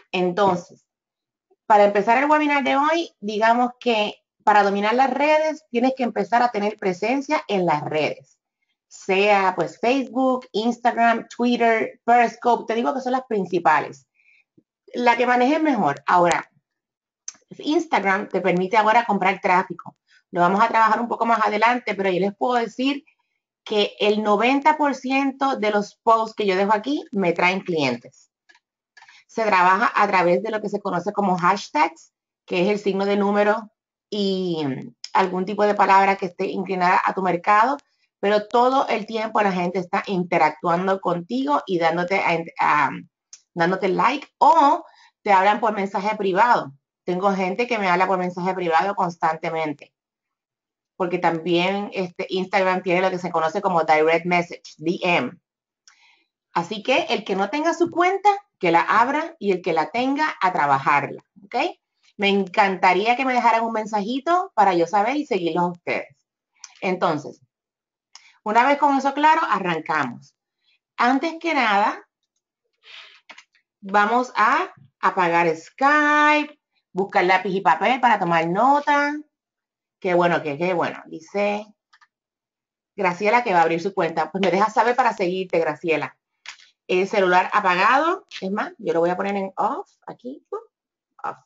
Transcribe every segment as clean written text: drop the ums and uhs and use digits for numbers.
Entonces, para empezar el webinar de hoy, digamos que para dominar las redes tienes que empezar a tener presencia en las redes, sea pues Facebook, Instagram, Twitter, Periscope, te digo que son las principales. La que manejes mejor. Ahora, Instagram te permite ahora comprar tráfico. Lo vamos a trabajar un poco más adelante, pero yo les puedo decir que el 90% de los posts que yo dejo aquí me traen clientes. Se trabaja a través de lo que se conoce como hashtags, que es el signo de número y algún tipo de palabra que esté inclinada a tu mercado, pero todo el tiempo la gente está interactuando contigo y dándote like o te hablan por mensaje privado. Tengo gente que me habla por mensaje privado constantemente, porque también Instagram tiene lo que se conoce como direct message, DM. Así que el que no tenga su cuenta, que la abra y el que la tenga, a trabajarla, ¿ok? Me encantaría que me dejaran un mensajito para yo saber y seguirlos a ustedes. Entonces, una vez con eso claro, arrancamos. Antes que nada, vamos a apagar Skype, buscar lápiz y papel para tomar nota. Qué bueno, qué bueno. Dice Graciela que va a abrir su cuenta. Pues me dejas saber para seguirte, Graciela. El celular apagado, es más, yo lo voy a poner en off, aquí, off.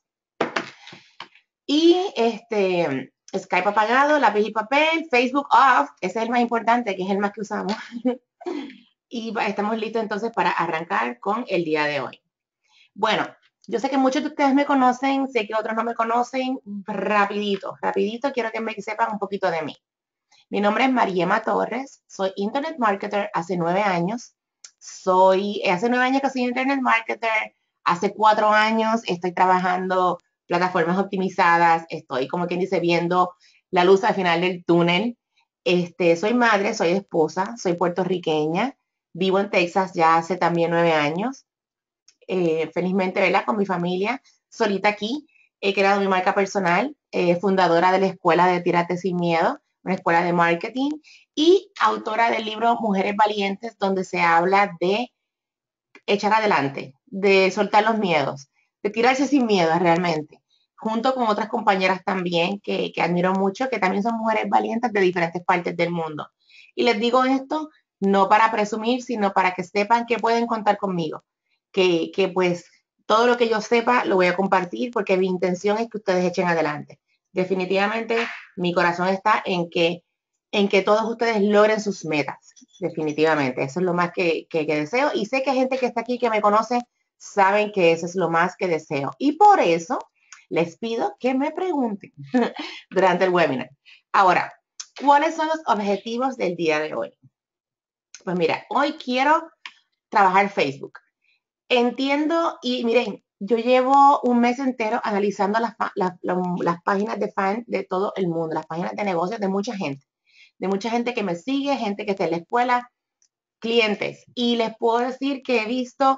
Y Skype apagado, lápiz y papel, Facebook off, ese es el más importante, que es el más que usamos. Y estamos listos entonces para arrancar con el día de hoy. Bueno, yo sé que muchos de ustedes me conocen, sé que otros no me conocen. Rapidito, rapidito, quiero que me sepan un poquito de mí. Mi nombre es Mariema Torres, soy Internet Marketer hace 9 años. Hace 9 años que soy Internet Marketer, hace 4 años estoy trabajando plataformas optimizadas, estoy como quien dice viendo la luz al final del túnel. Soy madre, soy esposa, soy puertorriqueña, vivo en Texas ya hace también 9 años. Felizmente, ¿verdad? Con mi familia, solita aquí. He creado mi marca personal, fundadora de la Escuela de Tírate Sin Miedo, una escuela de marketing, y autora del libro Mujeres Valientes, donde se habla de echar adelante, de soltar los miedos, de tirarse sin miedo realmente, junto con otras compañeras también que admiro mucho, que también son mujeres valientes de diferentes partes del mundo. Y les digo esto no para presumir, sino para que sepan que pueden contar conmigo, que pues todo lo que yo sepa lo voy a compartir porque mi intención es que ustedes echen adelante. Definitivamente mi corazón está en que todos ustedes logren sus metas, definitivamente. Eso es lo más que deseo. Y sé que gente que está aquí que me conoce saben que eso es lo más que deseo. Y por eso les pido que me pregunten durante el webinar. Ahora, ¿cuáles son los objetivos del día de hoy? Pues mira, hoy quiero trabajar Facebook. Entiendo y miren, yo llevo un mes entero analizando las páginas de fan de todo el mundo, las páginas de negocios de mucha gente que me sigue, gente que está en la escuela, clientes. Y les puedo decir que he visto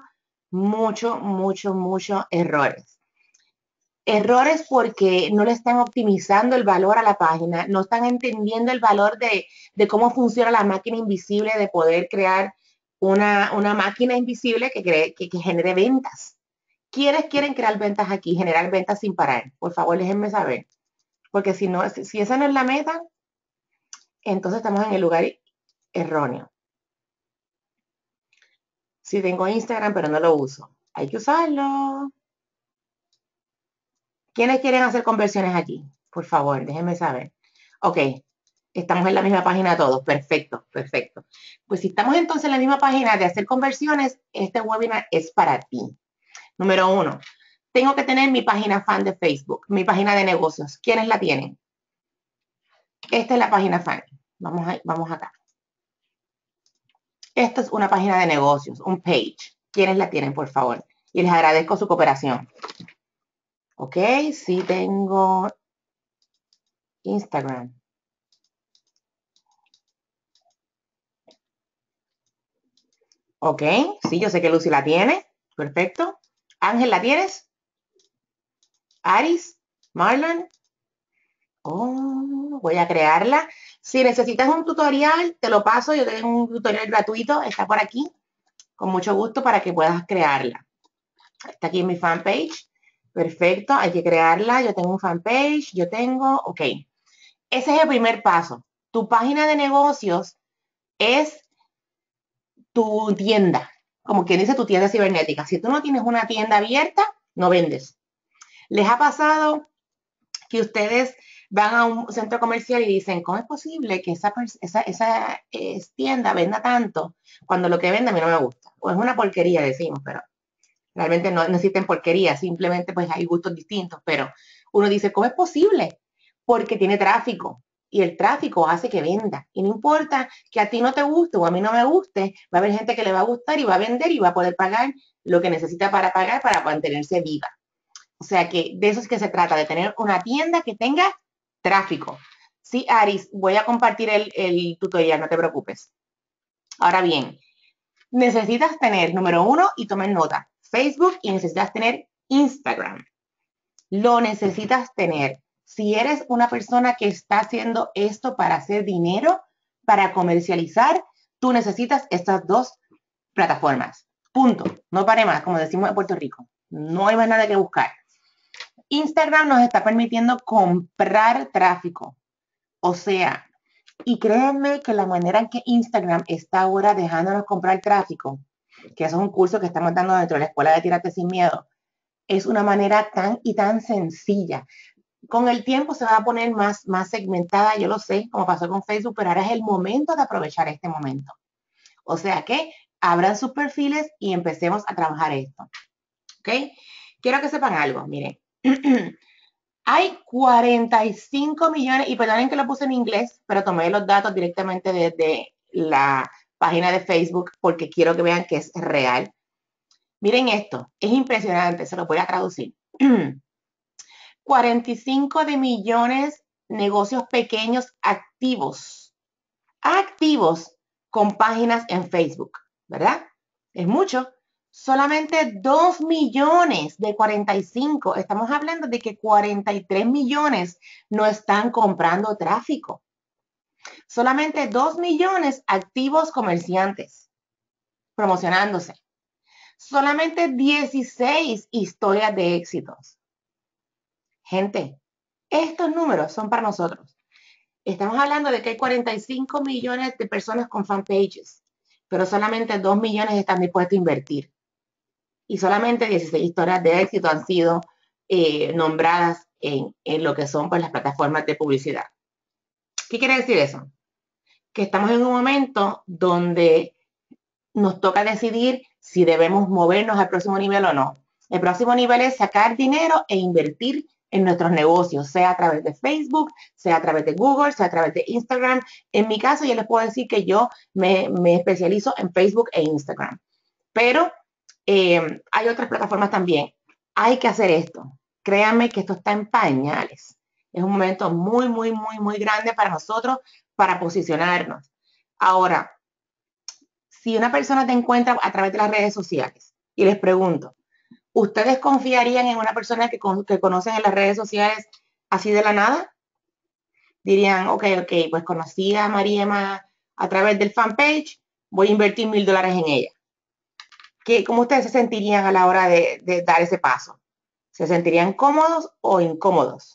muchos errores. Errores porque no le están optimizando el valor a la página, no están entendiendo el valor de cómo funciona la máquina invisible, de poder crear una máquina invisible que genere ventas. ¿Quiénes quieren crear ventas aquí, generar ventas sin parar? Por favor, déjenme saber. Porque si, no, si esa no es la meta, entonces estamos en el lugar erróneo. Sí tengo Instagram, pero no lo uso. Hay que usarlo. ¿Quiénes quieren hacer conversiones aquí? Por favor, déjenme saber. Ok, estamos en la misma página todos. Perfecto, perfecto. Pues si estamos entonces en la misma página de hacer conversiones, este webinar es para ti. Número 1, tengo que tener mi página fan de Facebook, mi página de negocios. ¿Quiénes la tienen? Esta es la página fan. Vamos acá. Esta es una página de negocios, un page. ¿Quiénes la tienen, por favor? Y les agradezco su cooperación. Ok, sí tengo Instagram. Ok, sí, yo sé que Lucy la tiene. Perfecto. Ángel, ¿la tienes? Aris, Marlon. Oh, voy a crearla. Si necesitas un tutorial, te lo paso. Yo tengo un tutorial gratuito, está por aquí, con mucho gusto para que puedas crearla. Está aquí en mi fanpage. Perfecto, hay que crearla. Yo tengo un fanpage, ok. Ese es el primer paso. Tu página de negocios es tu tienda, como quien dice tu tienda cibernética. Si tú no tienes una tienda abierta, no vendes. ¿Les ha pasado que ustedes van a un centro comercial y dicen, ¿cómo es posible que esa tienda venda tanto cuando lo que vende a mí no me gusta? O es una porquería, decimos, pero realmente no existen porquerías, simplemente pues hay gustos distintos, pero uno dice, ¿cómo es posible? Porque tiene tráfico y el tráfico hace que venda. Y no importa que a ti no te guste o a mí no me guste, va a haber gente que le va a gustar y va a vender y va a poder pagar lo que necesita para pagar para mantenerse viva. O sea que de eso es que se trata, de tener una tienda que tenga tráfico. Sí, Aris, voy a compartir el tutorial, no te preocupes. Ahora bien, necesitas tener, número 1, y tomen nota, Facebook, y necesitas tener Instagram. Lo necesitas tener. Si eres una persona que está haciendo esto para hacer dinero, para comercializar, tú necesitas estas dos plataformas. Punto. No pare más, como decimos en Puerto Rico. No hay más nada que buscar. Instagram nos está permitiendo comprar tráfico. O sea, y créanme que la manera en que Instagram está ahora dejándonos comprar tráfico, que eso es un curso que estamos dando dentro de la Escuela de Tírate Sin Miedo, es una manera tan sencilla. Con el tiempo se va a poner más segmentada, yo lo sé, como pasó con Facebook, pero ahora es el momento de aprovechar este momento. O sea que abran sus perfiles y empecemos a trabajar esto. ¿Ok? Quiero que sepan algo, miren. Hay 45 millones, y perdonen que lo puse en inglés, pero tomé los datos directamente desde la página de Facebook porque quiero que vean que es real. Miren esto, es impresionante, se lo voy a traducir. 45 de millones negocios pequeños activos con páginas en Facebook, ¿verdad? Es mucho. Solamente 2 millones de 45. Estamos hablando de que 43 millones no están comprando tráfico. Solamente 2 millones activos comerciantes promocionándose. Solamente 16 historias de éxitos. Gente, estos números son para nosotros. Estamos hablando de que hay 45 millones de personas con fanpages, pero solamente 2 millones están dispuestos a invertir. Y solamente 16 historias de éxito han sido nombradas en lo que son pues, las plataformas de publicidad. ¿Qué quiere decir eso? Que estamos en un momento donde nos toca decidir si debemos movernos al próximo nivel o no. El próximo nivel es sacar dinero e invertir en nuestros negocios, sea a través de Facebook, sea a través de Google, sea a través de Instagram. En mi caso, yo les puedo decir que yo me especializo en Facebook e Instagram. Pero hay otras plataformas también. Hay que hacer esto. Créanme que esto está en pañales. Es un momento muy grande para nosotros para posicionarnos. Ahora, si una persona te encuentra a través de las redes sociales y les pregunto, ¿ustedes confiarían en una persona que conocen en las redes sociales así de la nada? Dirían, ok, pues conocí a Mariema a través del fanpage, voy a invertir $1,000 en ella. ¿Cómo ustedes se sentirían a la hora de dar ese paso? ¿Se sentirían cómodos o incómodos?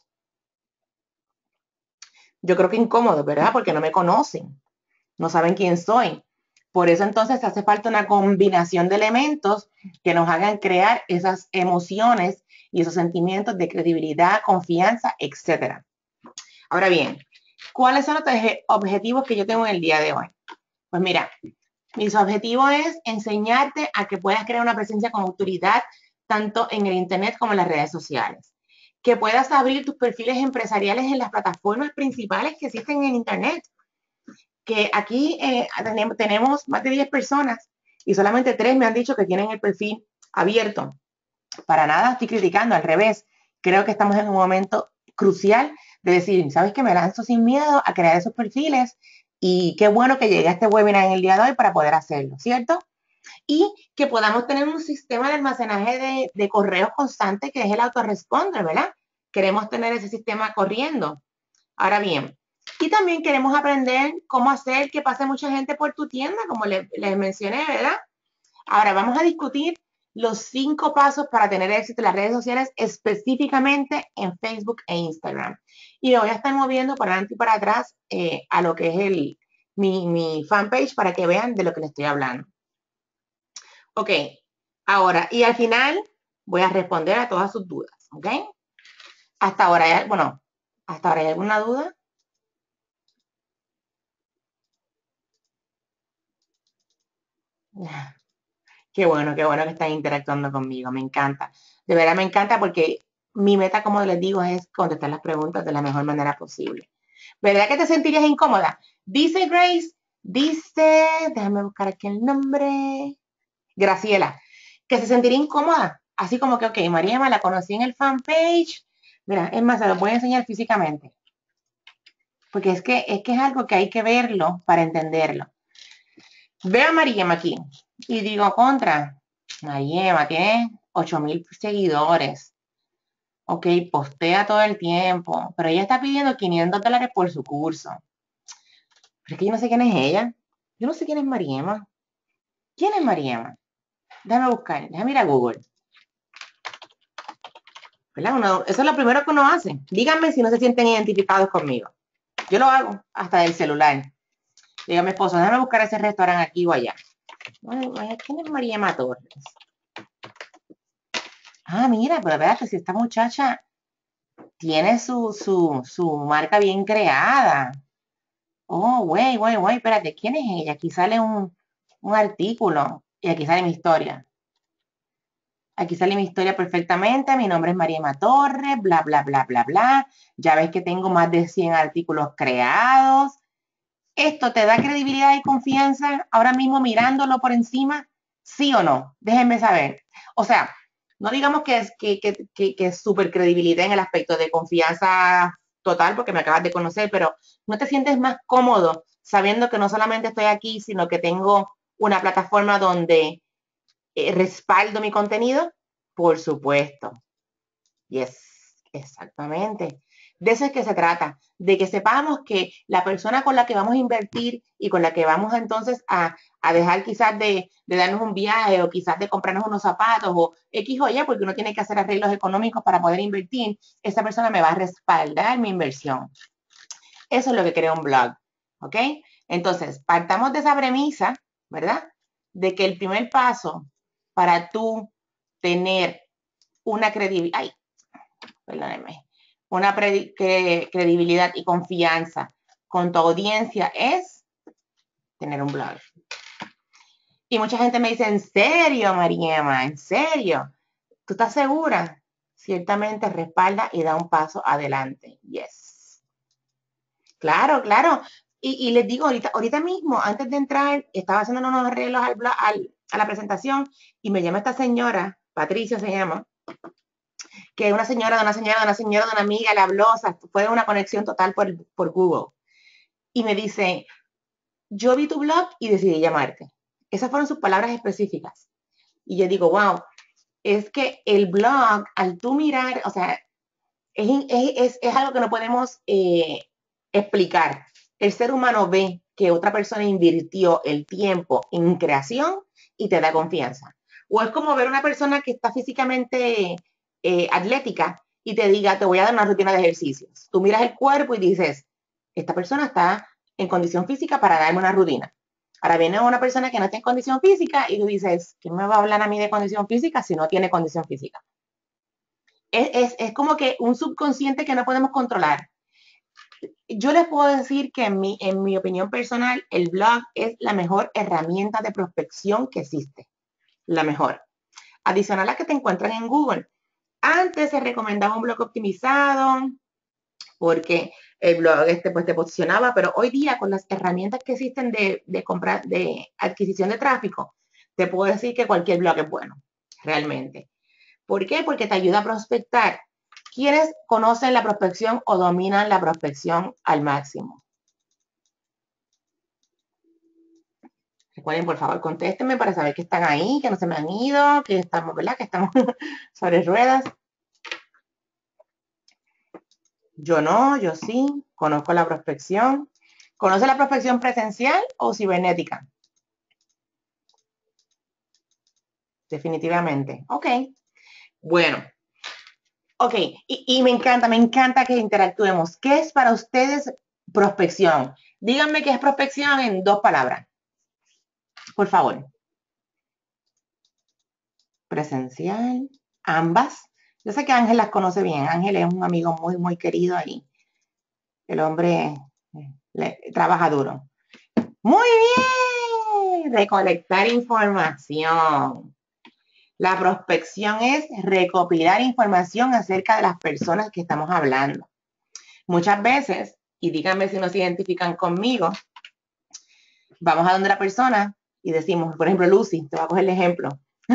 Yo creo que incómodos, ¿verdad? Porque no me conocen, no saben quién soy. Por eso entonces hace falta una combinación de elementos que nos hagan crear esas emociones y esos sentimientos de credibilidad, confianza, etc. Ahora bien, ¿cuáles son los objetivos que yo tengo en el día de hoy? Pues mira, mis objetivos es enseñarte a que puedas crear una presencia con autoridad tanto en el Internet como en las redes sociales. Que puedas abrir tus perfiles empresariales en las plataformas principales que existen en Internet. Que aquí tenemos más de 10 personas y solamente 3 me han dicho que tienen el perfil abierto. Para nada estoy criticando, al revés. Creo que estamos en un momento crucial de decir, ¿sabes qué? Me lanzo sin miedo a crear esos perfiles y qué bueno que llegue a este webinar en el día de hoy para poder hacerlo, ¿cierto? Y que podamos tener un sistema de almacenaje de correos constante que es el autoresponder, ¿verdad? Queremos tener ese sistema corriendo. Ahora bien, y también queremos aprender cómo hacer que pase mucha gente por tu tienda, como les mencioné, ¿verdad? Ahora vamos a discutir los 5 pasos para tener éxito en las redes sociales, específicamente en Facebook e Instagram. Y me voy a estar moviendo para adelante y para atrás a lo que es mi fanpage para que vean de lo que les estoy hablando. Ok, ahora, y al final voy a responder a todas sus dudas, ¿ok? Hasta ahora, bueno, hasta ahora hay alguna duda. Qué bueno que están interactuando conmigo, me encanta. De verdad me encanta porque mi meta, como les digo, es contestar las preguntas de la mejor manera posible. ¿Verdad que te sentirías incómoda? Dice Grace, déjame buscar aquí el nombre, Graciela, que se sentiría incómoda. Así como que, ok, Mariema, la conocí en el fanpage. Mira, es más, se lo voy a enseñar físicamente. Porque es que es algo que hay que verlo para entenderlo. Veo a Mariema aquí y digo, Mariema tiene 8,000 seguidores. Ok, postea todo el tiempo, pero ella está pidiendo $500 por su curso. Pero es que yo no sé quién es ella. Yo no sé quién es Mariema. ¿Quién es Mariema? Déjame buscar, déjame ir a Google. ¿Verdad? Eso es lo primero que uno hace. Díganme si no se sienten identificados conmigo. Yo lo hago hasta del celular. Dígame, esposo, déjame buscar ese restaurante aquí o allá. ¿Quién es Mariema Torres? Ah, mira, pero espérate, si esta muchacha tiene su marca bien creada. Oh, güey, espérate, ¿quién es ella? Aquí sale un artículo y aquí sale mi historia. Aquí sale mi historia perfectamente. Mi nombre es Mariema Torres, bla, bla, bla, bla, bla. Ya ves que tengo más de 100 artículos creados. ¿Esto te da credibilidad y confianza ahora mismo mirándolo por encima? ¿Sí o no? Déjenme saber. O sea, no digamos que es súper credibilidad en el aspecto de confianza total, porque me acabas de conocer, pero ¿no te sientes más cómodo sabiendo que no solamente estoy aquí, sino que tengo una plataforma donde respaldo mi contenido? Por supuesto. Yes, exactamente. De eso es que se trata, de que sepamos que la persona con la que vamos a invertir y con la que vamos entonces a dejar quizás de darnos un viaje o quizás de comprarnos unos zapatos o X o Y, porque uno tiene que hacer arreglos económicos para poder invertir, esa persona me va a respaldar mi inversión. Eso es lo que crea un blog, ¿ok? Entonces, partamos de esa premisa, ¿verdad? De que el primer paso para tú tener una credibilidad, perdónenme, una credibilidad y confianza con tu audiencia es tener un blog. Y mucha gente me dice, ¿en serio, Mariema? ¿En serio? ¿Tú estás segura? Ciertamente respalda y da un paso adelante. Yes. Claro, claro. Y les digo, ahorita mismo, antes de entrar, estaba haciendo unos arreglos a la presentación y me llama esta señora, Patricia se llama, que una señora de una señora de una señora de una amiga le habló, o sea, fue una conexión total por Google. Y me dice, yo vi tu blog y decidí llamarte. Esas fueron sus palabras específicas. Y yo digo, wow, es que el blog, al tú mirar, o sea, es algo que no podemos explicar. El ser humano ve que otra persona invirtió el tiempo en creación y te da confianza. O es como ver una persona que está físicamente atlética y te diga, te voy a dar una rutina de ejercicios. Tú miras el cuerpo y dices, esta persona está en condición física para darme una rutina. Ahora viene una persona que no está en condición física y tú dices, ¿quién me va a hablar a mí de condición física si no tiene condición física? Es como que un subconsciente que no podemos controlar. Yo les puedo decir que en mi opinión personal, el blog es la mejor herramienta de prospección que existe. La mejor. Adicional a que te encuentran en Google. Antes se recomendaba un blog optimizado porque el blog pues, te posicionaba, pero hoy día con las herramientas que existen de adquisición de tráfico, te puedo decir que cualquier blog es bueno, realmente. ¿Por qué? Porque te ayuda a prospectar. ¿Quiénes conocen la prospección o dominan la prospección al máximo? Recuerden, por favor, contéstenme para saber que están ahí, que no se me han ido, que estamos, ¿verdad? Que estamos sobre ruedas. Yo no, yo sí, conozco la prospección. ¿Conoce la prospección presencial o cibernética? definitivamente. Ok, bueno. Ok, y me encanta que interactuemos. ¿Qué es para ustedes prospección? Díganme qué es prospección en 2 palabras, por favor. Presencial, ambas. Yo sé que Ángel las conoce bien. Ángel es un amigo muy querido ahí. El hombre trabaja duro. Muy bien, recolectar información. La prospección es recopilar información acerca de las personas que estamos hablando. Muchas veces, y díganme si no se identifican conmigo, vamos a donde la persona y decimos, por ejemplo, Lucy, te voy a coger el ejemplo.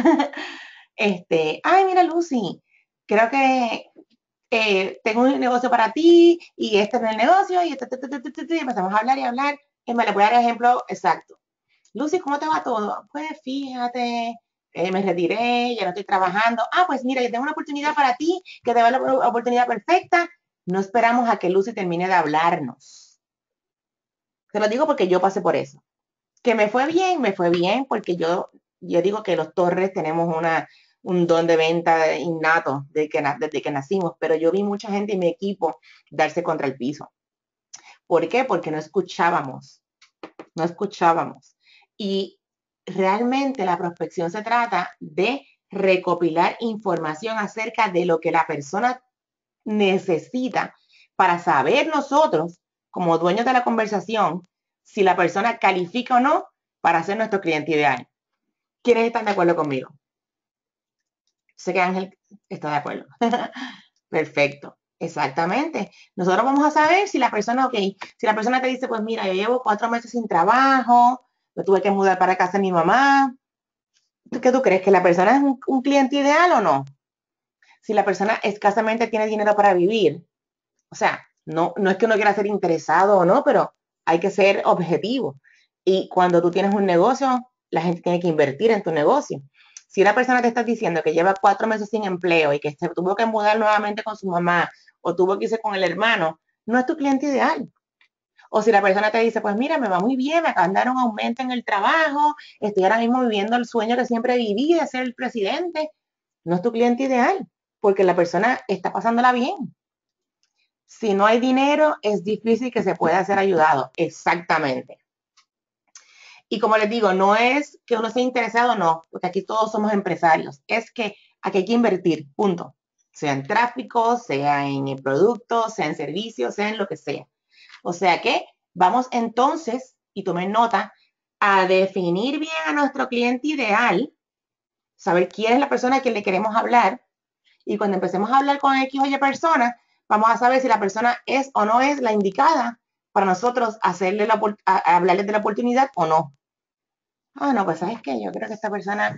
Ay, mira, Lucy, creo que tengo un negocio para ti y este es el negocio y empezamos a hablar y hablar. Me le voy a dar el ejemplo exacto. Lucy, ¿cómo te va todo? Pues fíjate, me retiré, ya no estoy trabajando. Ah, pues mira, yo tengo una oportunidad para ti, que te va la oportunidad perfecta. No esperamos a que Lucy termine de hablarnos. Se lo digo porque yo pasé por eso. Que me fue bien, porque yo digo que los Torres tenemos un don de venta innato desde que nacimos, pero yo vi mucha gente en mi equipo darse contra el piso. ¿Por qué? Porque no escuchábamos. Y realmente la prospección se trata de recopilar información acerca de lo que la persona necesita para saber nosotros, como dueños de la conversación, si la persona califica o no para ser nuestro cliente ideal. ¿Quiénes están de acuerdo conmigo? Sé que Ángel está de acuerdo. Perfecto. Exactamente. Nosotros vamos a saber si la persona, ok, si la persona te dice, pues mira, yo llevo 4 meses sin trabajo, me tuve que mudar para casa de mi mamá. ¿Qué tú crees? ¿Que la persona es un cliente ideal o no? Si la persona escasamente tiene dinero para vivir, o sea, no es que uno quiera ser interesado o no, pero hay que ser objetivo. Y cuando tú tienes un negocio, la gente tiene que invertir en tu negocio. Si una persona te está diciendo que lleva 4 meses sin empleo y que se tuvo que mudar nuevamente con su mamá o tuvo que irse con el hermano, no es tu cliente ideal. O si la persona te dice, pues mira, me va muy bien, me acaban de dar un aumento en el trabajo, estoy ahora mismo viviendo el sueño que siempre viví de ser el presidente, no es tu cliente ideal, porque la persona está pasándola bien. Si no hay dinero, es difícil que se pueda ser ayudado. Exactamente. Y como les digo, no es que uno sea interesado, no, porque aquí todos somos empresarios. Es que aquí hay que invertir, punto. Sea en tráfico, sea en productos, sea en servicios, sea en lo que sea. O sea que vamos entonces, y tomen nota, a definir bien a nuestro cliente ideal, saber quién es la persona a quien le queremos hablar, y cuando empecemos a hablar con X o Y persona, vamos a saber si la persona es o no es la indicada para nosotros hablarles de la oportunidad o no. Ah, no, pues sabes qué, yo creo que esta persona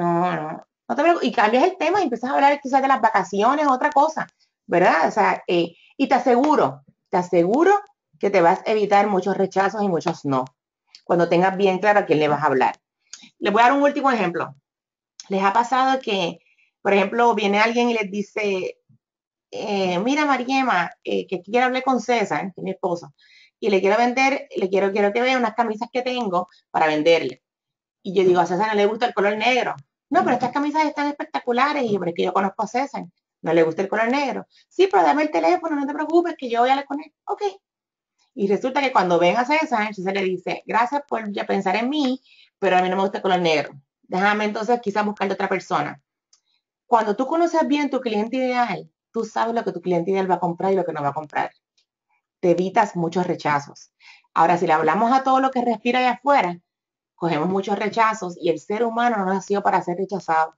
no te preocupes. Y cambias el tema y empiezas a hablar quizás de las vacaciones, otra cosa, ¿verdad? O sea, y te aseguro que te vas a evitar muchos rechazos y muchos no, cuando tengas bien claro a quién le vas a hablar. Les voy a dar un último ejemplo. ¿Les ha pasado que, por ejemplo, viene alguien y les dice, mira, Mariema, que quiero hablar con César, que es mi esposo, y le quiero vender, quiero que vea unas camisas que tengo para venderle. Y yo digo, a César no le gusta el color negro. No, pero estas camisas están espectaculares. Y yo, pero es que yo conozco a César. No le gusta el color negro. Sí, pero dame el teléfono, no te preocupes, que yo voy a hablar con él. Ok. Y resulta que cuando ven a César, César le dice, gracias por ya pensar en mí, pero a mí no me gusta el color negro. Déjame entonces quizás buscar de otra persona. Cuando tú conoces bien tu cliente ideal, tú sabes lo que tu cliente ideal va a comprar y lo que no va a comprar. Te evitas muchos rechazos. Ahora, si le hablamos a todo lo que respira allá afuera, cogemos muchos rechazos y el ser humano no nació para ser rechazado.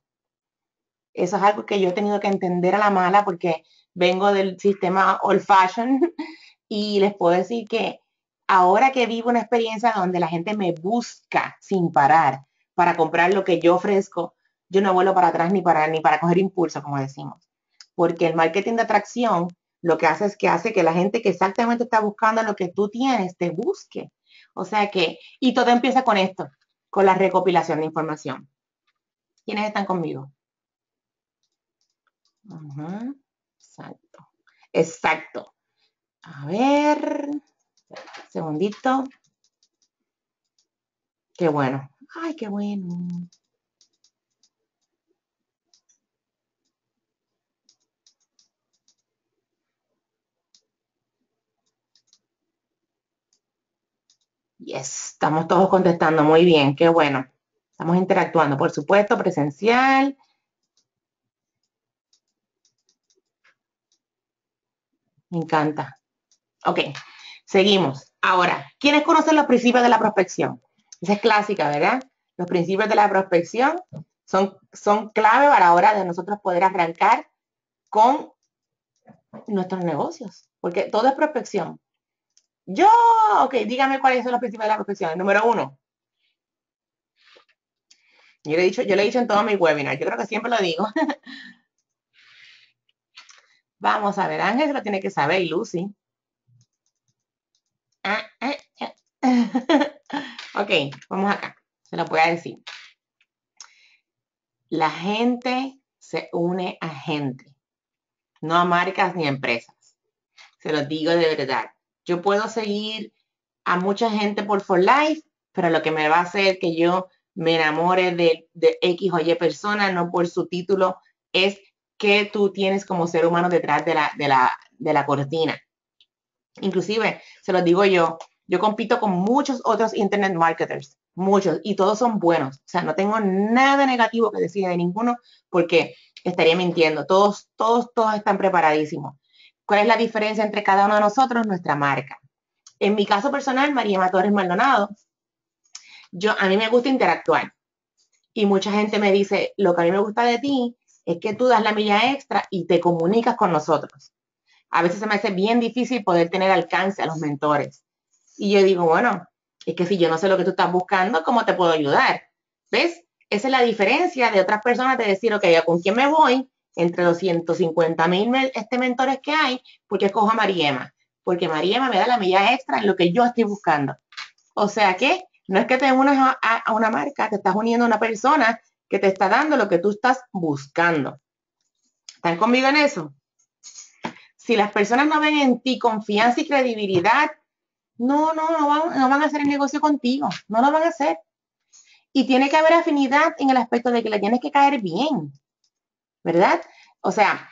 Eso es algo que yo he tenido que entender a la mala porque vengo del sistema old fashion y les puedo decir que ahora que vivo una experiencia donde la gente me busca sin parar para comprar lo que yo ofrezco, yo no vuelvo para atrás ni para coger impulso, como decimos. Porque el marketing de atracción lo que hace es que hace que la gente que exactamente está buscando lo que tú tienes te busque. O sea que, y todo empieza con esto, con la recopilación de información. ¿Quiénes están conmigo? Exacto. Exacto. A ver, segundito. Qué bueno. Ay, qué bueno. Yes, estamos todos contestando muy bien, qué bueno. Estamos interactuando, por supuesto, presencial. Me encanta. Ok, seguimos. Ahora, ¿quiénes conocen los principios de la prospección? Esa es clásica, ¿verdad? Los principios de la prospección son clave para la hora de nosotros poder arrancar con nuestros negocios, porque todo es prospección. Ok, dígame cuáles son los principios de la prospección. Número uno, yo lo he dicho en todos mis webinars, yo creo que siempre lo digo. Vamos a ver, Ángel se lo tiene que saber y Lucy. Ok, vamos acá, se lo voy a decir. La gente se une a gente, no a marcas ni a empresas. Se los digo de verdad. Yo puedo seguir a mucha gente por For Life, pero lo que me va a hacer que yo me enamore de X o Y persona, no por su título, es que tú tienes como ser humano detrás de la cortina. Inclusive, se los digo yo compito con muchos otros internet marketers, muchos, y todos son buenos. O sea, no tengo nada negativo que decir de ninguno porque estaría mintiendo. Todos están preparadísimos. ¿Cuál es la diferencia entre cada uno de nosotros? Nuestra marca. En mi caso personal, María Torres Maldonado, a mí me gusta interactuar. Y mucha gente me dice, lo que a mí me gusta de ti es que tú das la milla extra y te comunicas con nosotros. A veces se me hace bien difícil poder tener alcance a los mentores. Y yo digo, bueno, es que si yo no sé lo que tú estás buscando, ¿cómo te puedo ayudar? ¿Ves? Esa es la diferencia de otras personas de decir, ok, ¿con quién me voy? Entre los 150,000 mentores que hay, porque escojo a Mariema. Porque Mariema me da la milla extra en lo que yo estoy buscando. O sea que no es que te unas a una marca, te estás uniendo a una persona que te está dando lo que tú estás buscando. ¿Están conmigo en eso? Si las personas no ven en ti confianza y credibilidad, no van a hacer el negocio contigo, no lo van a hacer. Y tiene que haber afinidad en el aspecto de que le tienes que caer bien, ¿verdad? O sea,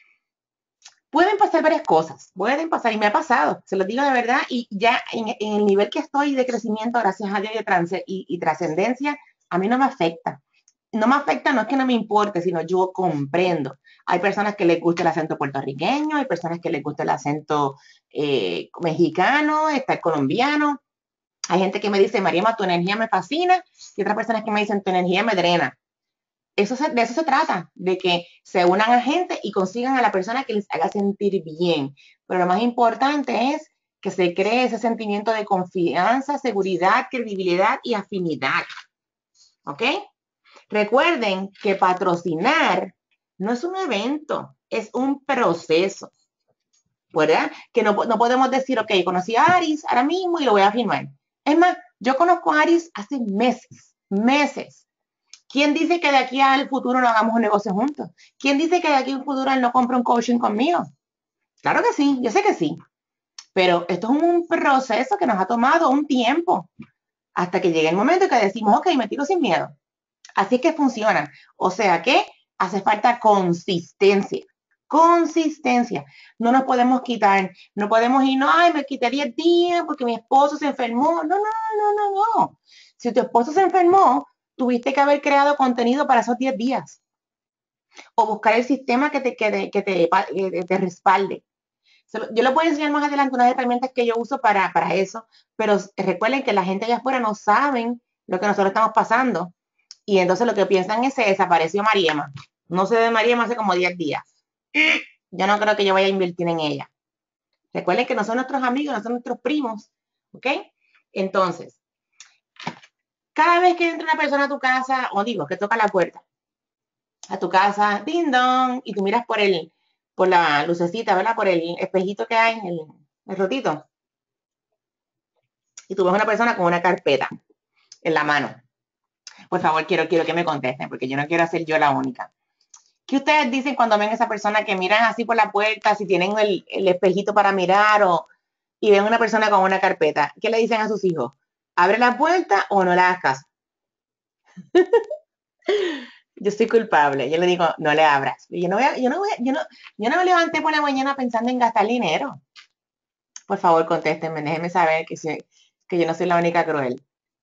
pueden pasar varias cosas, pueden pasar, y me ha pasado, se los digo de verdad, y ya en el nivel que estoy de crecimiento, gracias a Dios, y trascendencia, a mí no me afecta. No me afecta, no es que no me importe, sino yo comprendo. Hay personas que les gusta el acento puertorriqueño, hay personas que les gusta el acento mexicano, está el colombiano. Hay gente que me dice, Mariema, tu energía me fascina, y otras personas que me dicen, tu energía me drena. De eso se trata, de que se unan a gente y consigan a la persona que les haga sentir bien. Pero lo más importante es que se cree ese sentimiento de confianza, seguridad, credibilidad y afinidad. ¿Ok? Recuerden que patrocinar no es un evento, es un proceso. ¿Verdad? Que no podemos decir, ok, conocí a Aris ahora mismo y lo voy a firmar. Es más, yo conozco a Aris hace meses. ¿Quién dice que de aquí al futuro no hagamos un negocio juntos? ¿Quién dice que de aquí al futuro él no compre un coaching conmigo? Claro que sí, yo sé que sí. Pero esto es un proceso que nos ha tomado un tiempo hasta que llegue el momento que decimos, ok, me tiro sin miedo. Así es que funciona. O sea que hace falta consistencia. Consistencia. No nos podemos quitar, no podemos ir, no, ay, me quité 10 días porque mi esposo se enfermó. No. Si tu esposo se enfermó, tuviste que haber creado contenido para esos 10 días. O buscar el sistema que te respalde. Yo les voy a enseñar más adelante unas herramientas que yo uso para eso, pero recuerden que la gente allá afuera no saben lo que nosotros estamos pasando. Y entonces lo que piensan es, se desapareció Mariema. No sé de Mariema hace como 10 días. Yo no creo que yo vaya a invertir en ella. Recuerden que no son nuestros amigos, no son nuestros primos. ¿Ok? Entonces, cada vez que entra una persona a tu casa, o digo, que toca la puerta a tu casa, ding dong, y tú miras por la lucecita, ¿verdad? Por el espejito que hay, el rotito. Y tú ves una persona con una carpeta en la mano. Por favor, quiero que me contesten, porque yo no quiero ser yo la única. ¿Qué ustedes dicen cuando ven a esa persona que miran así por la puerta, si tienen el espejito para mirar y ven una persona con una carpeta? ¿Qué le dicen a sus hijos? ¿Abre la puerta o no le hagas caso? Yo soy culpable. Yo le digo, no le abras. Yo no me levanté por la mañana pensando en gastar dinero. Por favor, contéstenme, déjenme saber que yo no soy la única cruel.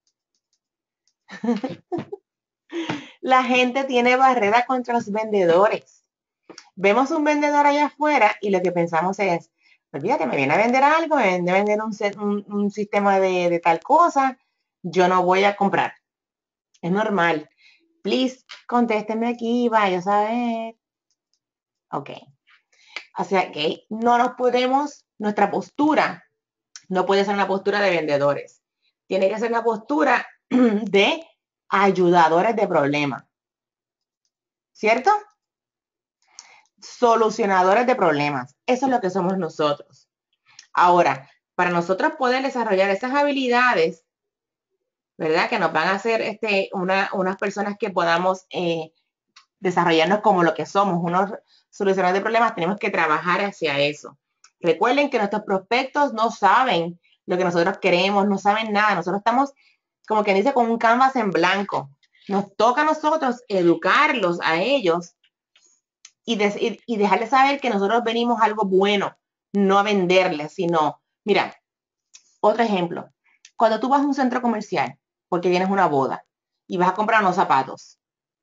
La gente tiene barrera contra los vendedores. Vemos un vendedor allá afuera y lo que pensamos es, olvídate, me viene a vender algo, me viene a vender un sistema de tal cosa, yo no voy a comprar. Es normal. Please, contésteme aquí, vaya a saber. Ok. O sea que no nos podemos, nuestra postura no puede ser una postura de vendedores. Tiene que ser una postura de ayudadores de problemas. ¿Cierto? Solucionadores de problemas. Eso es lo que somos nosotros. Ahora, para nosotros poder desarrollar esas habilidades, ¿verdad? Que nos van a hacer unas personas que podamos desarrollarnos como lo que somos, unos solucionadores de problemas, tenemos que trabajar hacia eso. Recuerden que nuestros prospectos no saben lo que nosotros queremos, no saben nada. Nosotros estamos, como quien dice, con un canvas en blanco. Nos toca a nosotros educarlos a ellos y dejarles saber que nosotros venimos a algo bueno, no a venderles, sino, mira, otro ejemplo. Cuando tú vas a un centro comercial, porque tienes una boda, y vas a comprar unos zapatos,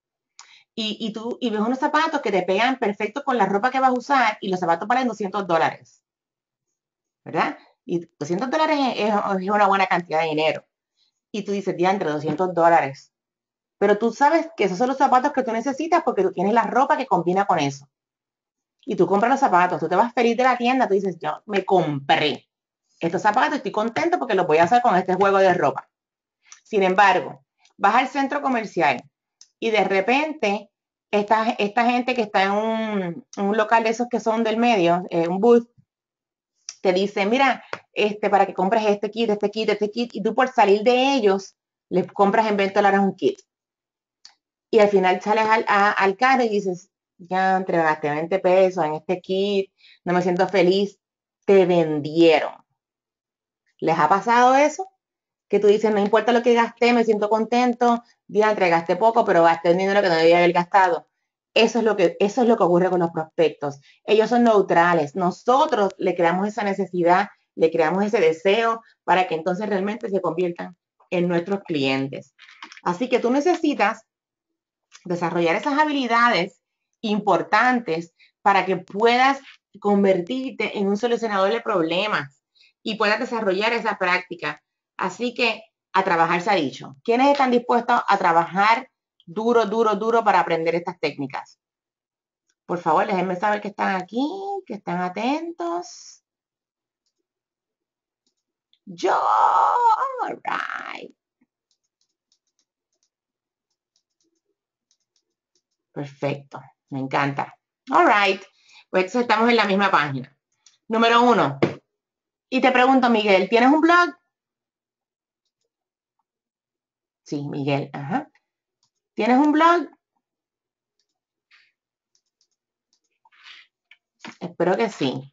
y ves unos zapatos que te pegan perfecto con la ropa que vas a usar, y los zapatos valen $200, ¿verdad? Y $200 es una buena cantidad de dinero. Y tú dices, diantre, $200. Pero tú sabes que esos son los zapatos que tú necesitas porque tú tienes la ropa que combina con eso. Y tú compras los zapatos, tú te vas feliz de la tienda, tú dices, yo me compré estos zapatos, estoy contento porque los voy a hacer con este juego de ropa. Sin embargo, vas al centro comercial y de repente esta gente que está en un local de esos que son del medio, un booth, te dice, mira, para que compres este kit, y tú por salir de ellos, les compras en $20 un kit. Y al final sales al carro y dices, ya entregaste 20 pesos en este kit, no me siento feliz, te vendieron. ¿Les ha pasado eso? Que tú dices, no importa lo que gasté, me siento contento, ya entregaste poco, pero gasté el dinero que no debía haber gastado. Eso es lo que ocurre con los prospectos. Ellos son neutrales. Nosotros le creamos esa necesidad, le creamos ese deseo para que entonces realmente se conviertan en nuestros clientes. Así que tú necesitas desarrollar esas habilidades importantes para que puedas convertirte en un solucionador de problemas y puedas desarrollar esa práctica. Así que a trabajar se ha dicho. ¿Quiénes están dispuestos a trabajar duro, duro, duro para aprender estas técnicas? Por favor, déjenme saber que están aquí, que están atentos. Yo, all right. Perfecto, me encanta. All right, pues estamos en la misma página. Número 1. Y te pregunto, Miguel, ¿tienes un blog? Sí, Miguel, ajá. ¿Tienes un blog? Espero que sí.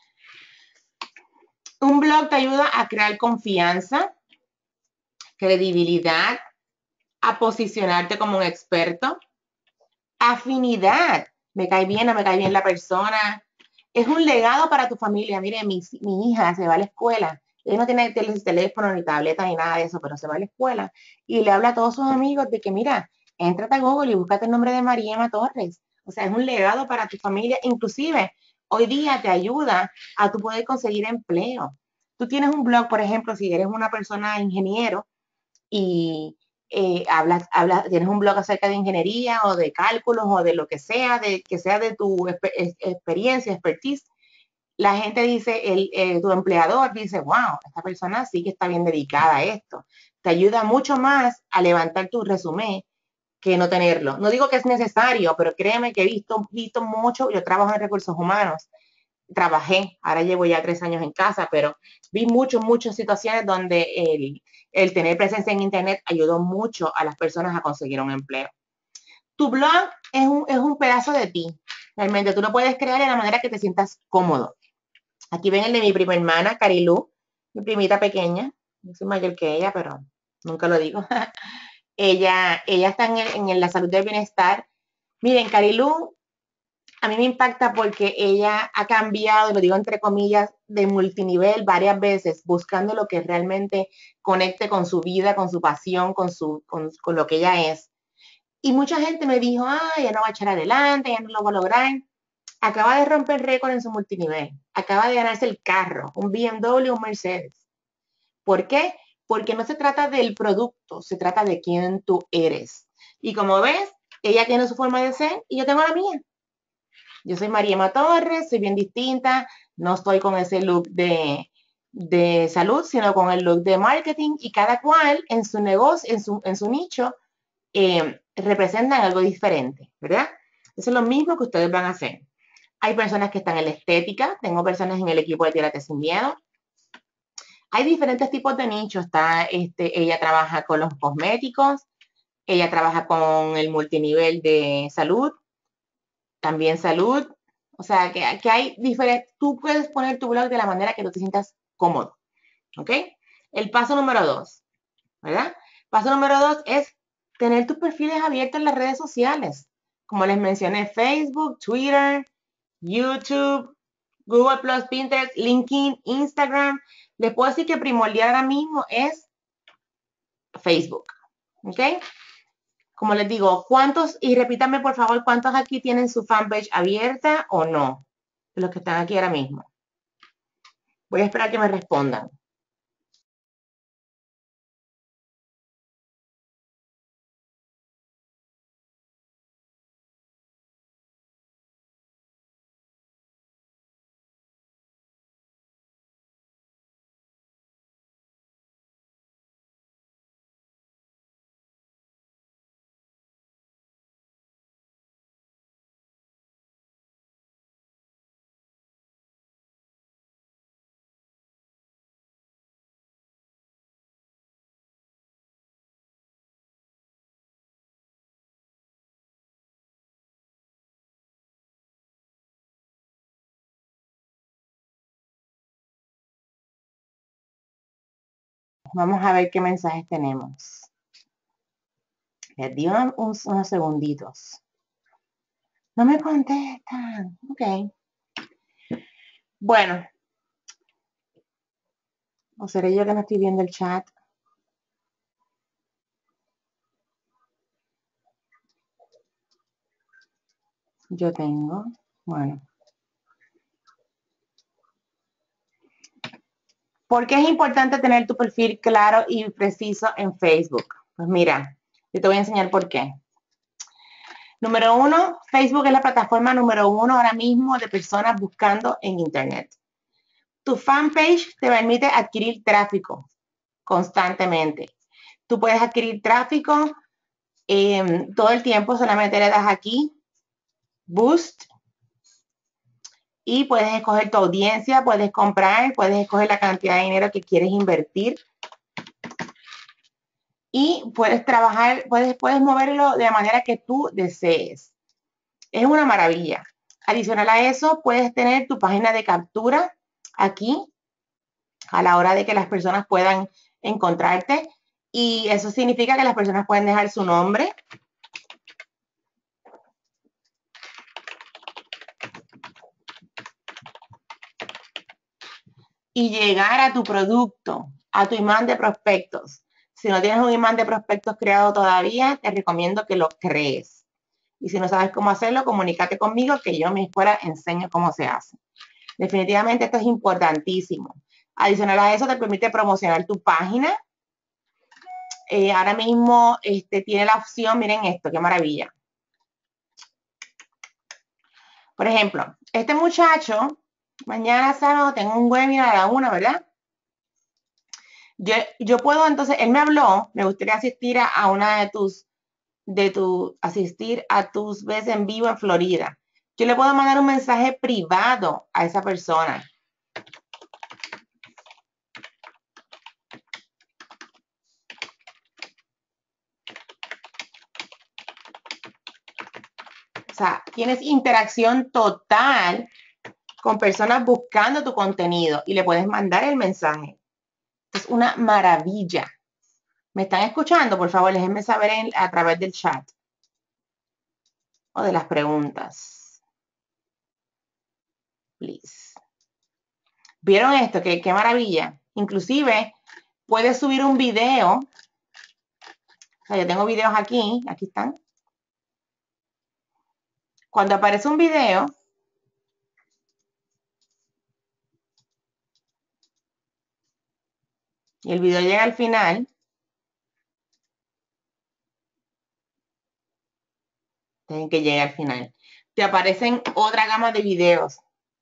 Un blog te ayuda a crear confianza, credibilidad, a posicionarte como un experto, afinidad. Me cae bien, no me cae bien la persona. Es un legado para tu familia. Mire, mi hija se va a la escuela. Ella no tiene teléfono, ni tableta, ni nada de eso, pero se va a la escuela y le habla a todos sus amigos de que, mira, éntrate a Google y búscate el nombre de Mariema Torres. O sea, es un legado para tu familia. Inclusive, hoy día te ayuda a tu poder conseguir empleo. Tú tienes un blog, por ejemplo, si eres una persona ingeniero y tienes un blog acerca de ingeniería o de cálculos o de lo que sea, que sea de tu experiencia, expertise, la gente dice, tu empleador dice, wow, esta persona sí que está bien dedicada a esto. Te ayuda mucho más a levantar tu resumen que no tenerlo. No digo que es necesario, pero créeme que he visto mucho, yo trabajo en recursos humanos, trabajé, ahora llevo ya 3 años en casa, pero vi muchas situaciones donde el tener presencia en Internet ayudó mucho a las personas a conseguir un empleo. Tu blog es un pedazo de ti. Realmente tú lo puedes crear de la manera que te sientas cómodo. Aquí ven el de mi prima hermana, Carilú, mi primita pequeña. Yo soy mayor que ella, pero nunca lo digo. ella está en la salud del bienestar. Miren, Carilú a mí me impacta porque ella ha cambiado, lo digo entre comillas, de multinivel varias veces, buscando lo que realmente conecte con su vida, con su pasión, con lo que ella es. Y mucha gente me dijo, ya no va a echar adelante, ya no lo va a lograr. Acaba de romper récord en su multinivel. Acaba de ganarse el carro, un BMW, un Mercedes. ¿Por qué? Porque no se trata del producto, se trata de quién tú eres. Y como ves, ella tiene su forma de ser y yo tengo la mía. Yo soy Mariema Torres, soy bien distinta, no estoy con ese look de salud, sino con el look de marketing y cada cual en su negocio, en su nicho, representan algo diferente, ¿verdad? Eso es lo mismo que ustedes van a hacer. Hay personas que están en la estética, tengo personas en el equipo de Tírate Sin Miedo. Hay diferentes tipos de nichos. Ella trabaja con los cosméticos, ella trabaja con el multinivel de salud, también salud. O sea, que hay diferentes, tú puedes poner tu blog de la manera que tú te sientas cómodo, ¿ok? El paso número 2, ¿verdad? Paso número 2 es tener tus perfiles abiertos en las redes sociales. Como les mencioné, Facebook, Twitter, YouTube, Google+, Pinterest, LinkedIn, Instagram. Les puedo decir que primordial ahora mismo es Facebook, ¿ok? Como les digo, ¿cuántos, y repítanme por favor, cuántos aquí tienen su fanpage abierta o no? De los que están aquí ahora mismo. Voy a esperar que me respondan. Vamos a ver qué mensajes tenemos. Les di unos segunditos. No me contestan. Ok. Bueno. ¿O seré yo que no estoy viendo el chat? Yo tengo. Bueno. ¿Por qué es importante tener tu perfil claro y preciso en Facebook? Pues mira, yo te voy a enseñar por qué. Número 1, Facebook es la plataforma número 1 ahora mismo de personas buscando en Internet. Tu fanpage te permite adquirir tráfico constantemente. Tú puedes adquirir tráfico todo el tiempo, solamente le das aquí, boost, y puedes escoger tu audiencia, puedes comprar, puedes escoger la cantidad de dinero que quieres invertir y puedes trabajar, puedes moverlo de la manera que tú desees. Es una maravilla. Adicional a eso, puedes tener tu página de captura aquí a la hora de que las personas puedan encontrarte y eso significa que las personas pueden dejar su nombre, y llegar a tu producto, a tu imán de prospectos. Si no tienes un imán de prospectos creado todavía, te recomiendo que lo crees. Y si no sabes cómo hacerlo, comunícate conmigo que yo en mi escuela enseño cómo se hace. Definitivamente esto es importantísimo. Adicional a eso, te permite promocionar tu página. Ahora mismo tiene la opción, miren esto, qué maravilla. Por ejemplo, este muchacho, mañana sábado tengo un webinar a la 1, ¿verdad? Yo puedo entonces, él me habló, me gustaría asistir a una asistir a tus veces en vivo en Florida. Yo le puedo mandar un mensaje privado a esa persona. O sea, tienes interacción total con personas buscando tu contenido y le puedes mandar el mensaje. Es una maravilla. ¿Me están escuchando? Por favor, déjenme saber a través del chat o de las preguntas. please. ¿Vieron esto? Qué maravilla. Inclusive, puedes subir un video. O sea, yo tengo videos aquí están. Cuando aparece un video, y el video llega al final, tienen que llegar al final, te aparecen otra gama de videos.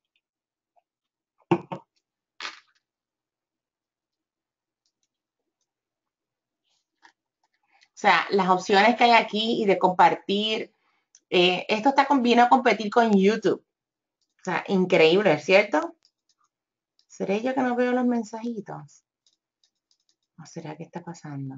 O sea, las opciones que hay aquí y de compartir. Esto vino a competir con YouTube. O sea, increíble, ¿cierto? ¿Seré yo que no veo los mensajitos? ¿O será que está pasando?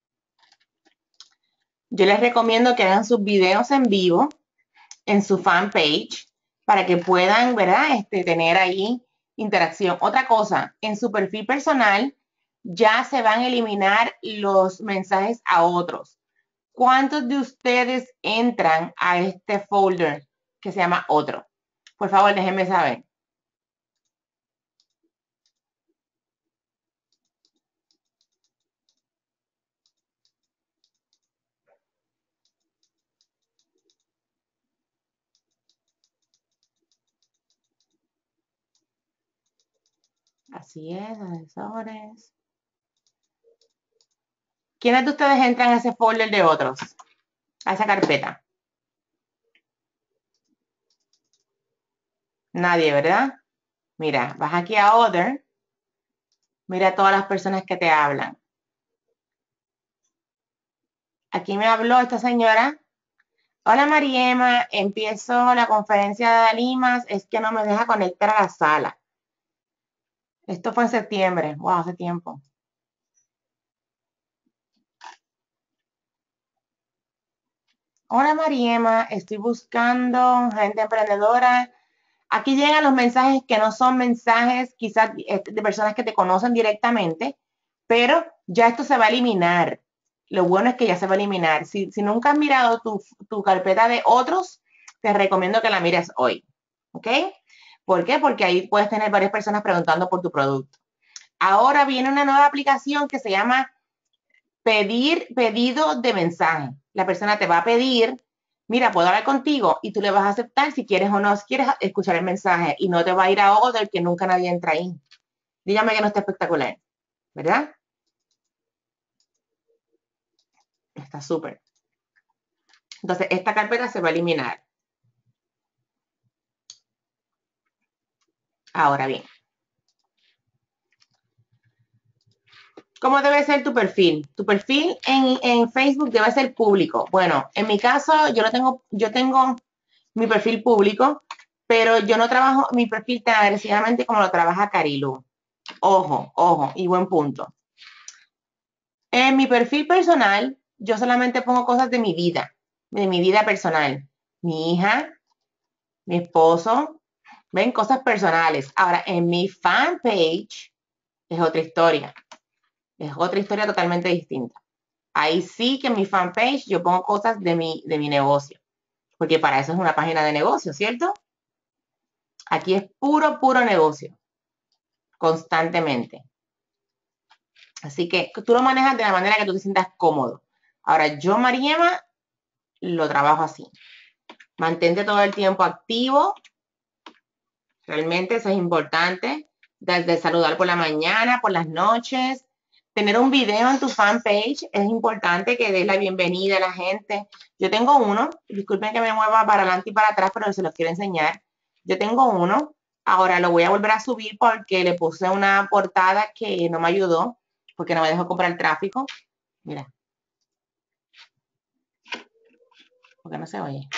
Yo les recomiendo que hagan sus videos en vivo en su fanpage para que puedan, ¿verdad? Tener ahí interacción. Otra cosa, en su perfil personal ya se van a eliminar los mensajes a otros. ¿Cuántos de ustedes entran a este folder que se llama otro? Por favor, déjenme saber. Así es, asesores. ¿Quiénes de ustedes entran a ese folder de otros? A esa carpeta. Nadie, ¿verdad? Mira, vas aquí a Other. Mira todas las personas que te hablan. Aquí me habló esta señora. Hola Mariema, empiezo la conferencia de Dalimas. Es que no me deja conectar a la sala. Esto fue en septiembre. Wow, hace tiempo. Hola Mariema, estoy buscando gente emprendedora. Aquí llegan los mensajes que no son mensajes quizás de personas que te conocen directamente, pero ya esto se va a eliminar. Lo bueno es que ya se va a eliminar. Si nunca has mirado tu carpeta de otros, te recomiendo que la mires hoy. ¿Ok? ¿Por qué? Porque ahí puedes tener varias personas preguntando por tu producto. Ahora viene una nueva aplicación que se llama pedido de mensaje. La persona te va a pedir, mira, puedo hablar contigo y tú le vas a aceptar si quieres o no, si quieres escuchar el mensaje y no te va a ir a otro que nunca nadie entra ahí. Dígame que no está espectacular, ¿verdad? Está súper. Entonces, esta carpeta se va a eliminar. Ahora bien, ¿cómo debe ser tu perfil? Tu perfil en Facebook debe ser público. Bueno, en mi caso, yo tengo mi perfil público, pero yo no trabajo mi perfil tan agresivamente como lo trabaja Carilu. Ojo, ojo, y buen punto. En mi perfil personal, yo solamente pongo cosas de mi vida personal. Mi hija, mi esposo, ven cosas personales. Ahora, en mi fanpage es otra historia. Es otra historia totalmente distinta. Ahí sí que en mi fanpage yo pongo cosas de mi negocio. Porque para eso es una página de negocio, ¿cierto? Aquí es puro, puro negocio. Constantemente. Así que tú lo manejas de la manera que tú te sientas cómodo. Ahora, yo, Mariema, lo trabajo así. Mantente todo el tiempo activo. Realmente eso es importante. Desde saludar por la mañana, por las noches. Tener un video en tu fanpage es importante que des la bienvenida a la gente. Yo tengo uno, disculpen que me mueva para adelante y para atrás, pero se los quiero enseñar. Yo tengo uno, ahora lo voy a volver a subir porque le puse una portada que no me ayudó, porque no me dejó comprar el tráfico. Mira. Porque no se oye.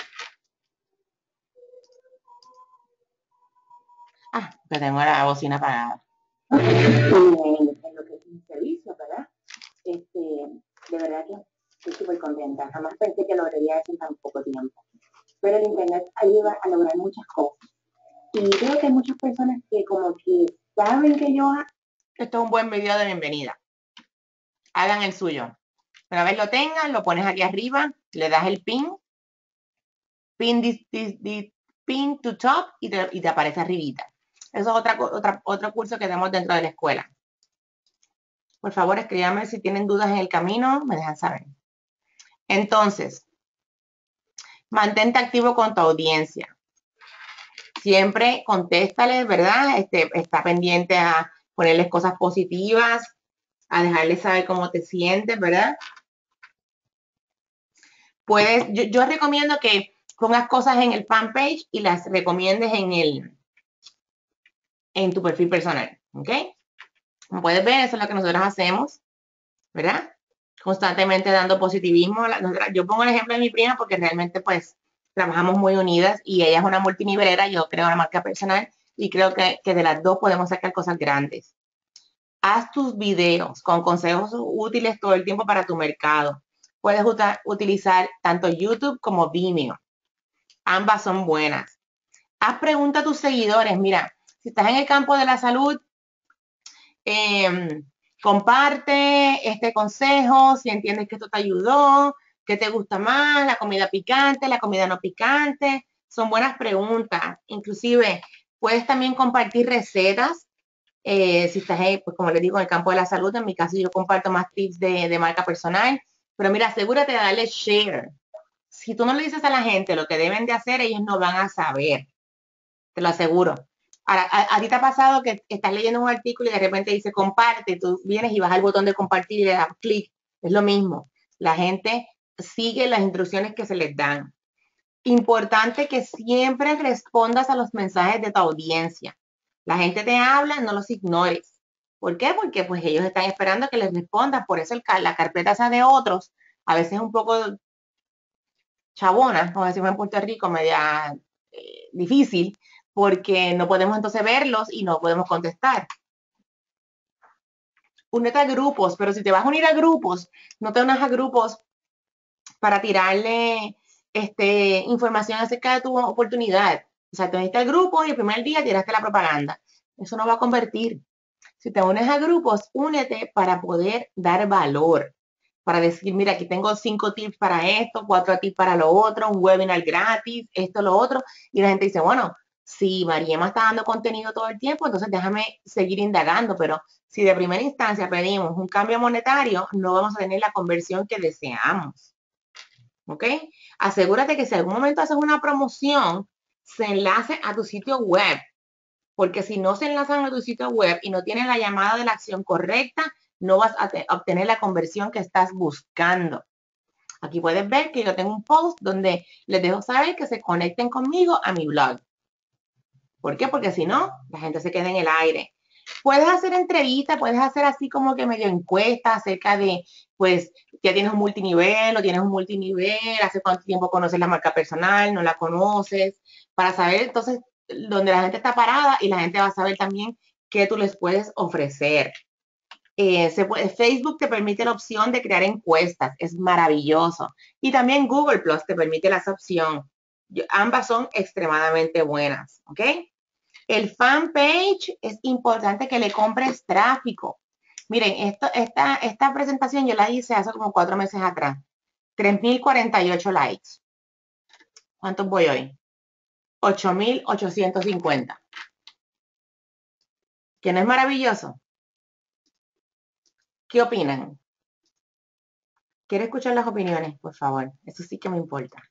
Ah, que tengo la bocina apagada. En lo que es mi servicio, ¿verdad? De verdad que estoy súper contenta. Jamás pensé que lograría eso en tan poco tiempo. Pero el Internet ayuda a lograr muchas cosas. Y creo que hay muchas personas que como que saben que yo... Esto es un buen video de bienvenida. Hagan el suyo. Una vez lo tengan, lo pones aquí arriba, le das el pin to top y te aparece arribita. Eso es otro curso que tenemos dentro de la escuela. Por favor, escríbanme si tienen dudas en el camino, me dejan saber. Entonces, mantente activo con tu audiencia. Siempre contéstales, ¿verdad? Está pendiente a ponerles cosas positivas, a dejarles saber cómo te sientes, ¿verdad? Yo recomiendo que pongas cosas en el fanpage y las recomiendes en tu perfil personal, ¿ok? Como puedes ver, eso es lo que nosotros hacemos, ¿verdad? Constantemente dando positivismo. Yo pongo el ejemplo de mi prima porque realmente pues trabajamos muy unidas y ella es una multinivelera, yo creo una marca personal y creo que de las dos podemos sacar cosas grandes. Haz tus videos con consejos útiles todo el tiempo para tu mercado. Puedes utilizar tanto YouTube como Vimeo. Ambas son buenas. Haz preguntas a tus seguidores. Mira, si estás en el campo de la salud, comparte este consejo, si entiendes que esto te ayudó, qué te gusta más, la comida picante, la comida no picante. Son buenas preguntas. Inclusive, puedes también compartir recetas. Si estás, pues como les digo, en el campo de la salud, en mi caso yo comparto más tips de marca personal. Pero mira, asegúrate de darle share. Si tú no le dices a la gente lo que deben de hacer, ellos no van a saber. Te lo aseguro. Ahora, ¿a ti te ha pasado que estás leyendo un artículo y de repente dice comparte? Tú vienes y vas al botón de compartir y le das clic. Es lo mismo. La gente sigue las instrucciones que se les dan. Importante que siempre respondas a los mensajes de tu audiencia. La gente te habla, no los ignores. ¿Por qué? Porque pues ellos están esperando que les respondas. Por eso la carpeta esa de otros a veces es un poco chabona, como decimos en Puerto Rico, media difícil, porque no podemos entonces verlos y no podemos contestar. Únete a grupos, pero si te vas a unir a grupos, no te unas a grupos para tirarle información acerca de tu oportunidad. O sea, te uniste al grupo y el primer día tiraste la propaganda. Eso no va a convertir. Si te unes a grupos, únete para poder dar valor. Para decir, mira, aquí tengo 5 tips para esto, 4 tips para lo otro, un webinar gratis, esto, lo otro. Y la gente dice, bueno, si Mariema está dando contenido todo el tiempo, entonces déjame seguir indagando. Pero si de primera instancia pedimos un cambio monetario, no vamos a tener la conversión que deseamos. ¿Ok? Asegúrate que si algún momento haces una promoción, se enlace a tu sitio web. Porque si no se enlazan a tu sitio web y no tienen la llamada de la acción correcta, no vas a obtener la conversión que estás buscando. Aquí puedes ver que yo tengo un post donde les dejo saber que se conecten conmigo a mi blog. ¿Por qué? Porque si no, la gente se queda en el aire. Puedes hacer entrevistas, puedes hacer así como que medio encuestas acerca de, pues, ya tienes un multinivel o tienes un multinivel, hace cuánto tiempo conoces la marca personal, no la conoces, para saber entonces dónde la gente está parada y la gente va a saber también qué tú les puedes ofrecer. Facebook te permite la opción de crear encuestas, es maravilloso. Y también Google Plus te permite esa opción. Ambas son extremadamente buenas, ¿ok? El fanpage es importante que le compres tráfico. Miren, esta presentación yo la hice hace como 4 meses atrás. 3,048 likes. ¿Cuántos voy hoy? 8,850. ¿Que no es maravilloso? ¿Qué opinan? Quiero escuchar las opiniones, por favor. Eso sí que me importa.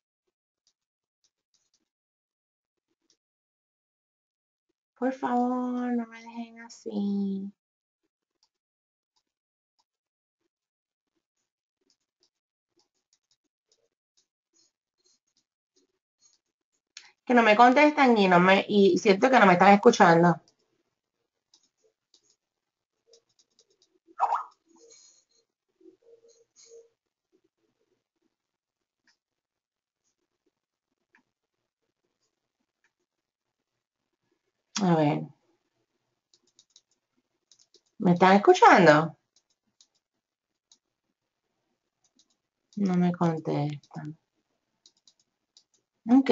Por favor, no me dejen así. Que no me contestan y siento que no me están escuchando. A ver. ¿Me están escuchando? No me contestan. Ok.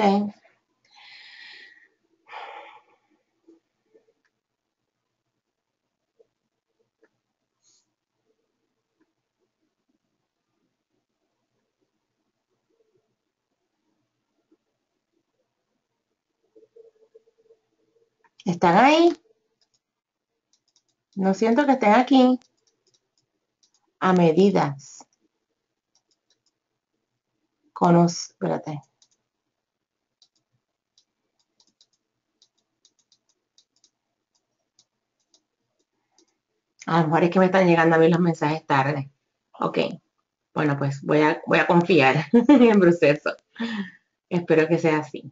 ¿Están ahí? No siento que estén aquí. A medidas. Espérate. A lo mejor es que me están llegando a mí los mensajes tarde. Ok. Bueno, pues voy a confiar en el proceso. Espero que sea así.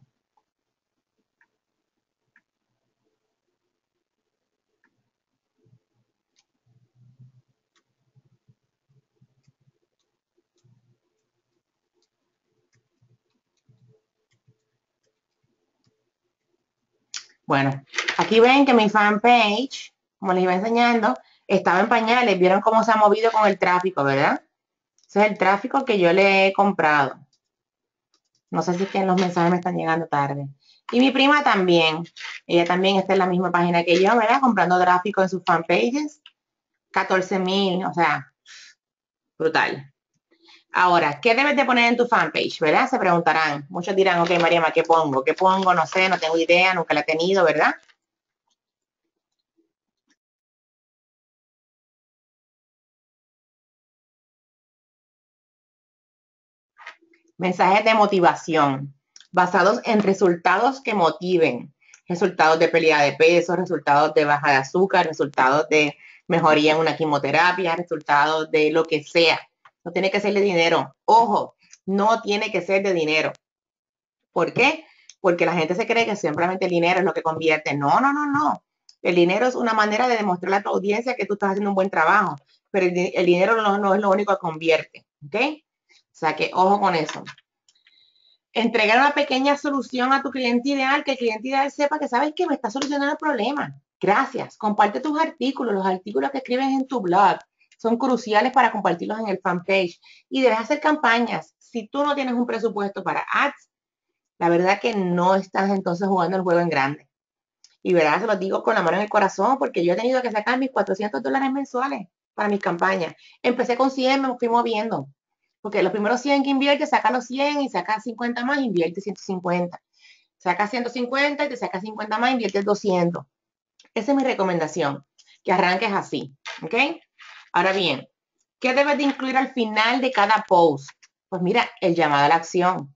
Bueno, aquí ven que mi fanpage, como les iba enseñando, estaba en pañales. Vieron cómo se ha movido con el tráfico, ¿verdad? Ese es el tráfico que yo le he comprado. No sé si es que los mensajes me están llegando tarde. Y mi prima también. Ella también está en la misma página que yo, ¿verdad? Comprando tráfico en sus fanpages. 14,000, o sea, brutal. Ahora, ¿qué debes de poner en tu fanpage, verdad? Se preguntarán. Muchos dirán, ok, Mariama, ¿qué pongo? ¿Qué pongo? No sé, no tengo idea, nunca la he tenido, ¿verdad? Mensajes de motivación, basados en resultados que motiven. Resultados de pérdida de peso, resultados de baja de azúcar, resultados de mejoría en una quimioterapia, resultados de lo que sea. No tiene que ser de dinero. Ojo, no tiene que ser de dinero. ¿Por qué? Porque la gente se cree que simplemente el dinero es lo que convierte. No, no, no, no. El dinero es una manera de demostrarle a tu audiencia que tú estás haciendo un buen trabajo, pero el dinero no es lo único que convierte. ¿Ok? O sea que ojo con eso. Entregar una pequeña solución a tu cliente ideal, que el cliente ideal sepa que sabes que me está solucionando el problema. Gracias. Comparte tus artículos, los artículos que escribes en tu blog. Son cruciales para compartirlos en el fanpage. Y debes hacer campañas. Si tú no tienes un presupuesto para ads, la verdad que no estás entonces jugando el juego en grande. Y verdad, se lo digo con la mano en el corazón, porque yo he tenido que sacar mis $400 mensuales para mis campañas. Empecé con 100, me fui moviendo. Porque los primeros 100 que inviertes, saca los 100 y saca 50 más, invierte 150. Saca 150 y te saca 50 más, inviertes 200. Esa es mi recomendación, que arranques así. ¿Ok? Ahora bien, ¿qué debes de incluir al final de cada post? Pues mira, el llamado a la acción.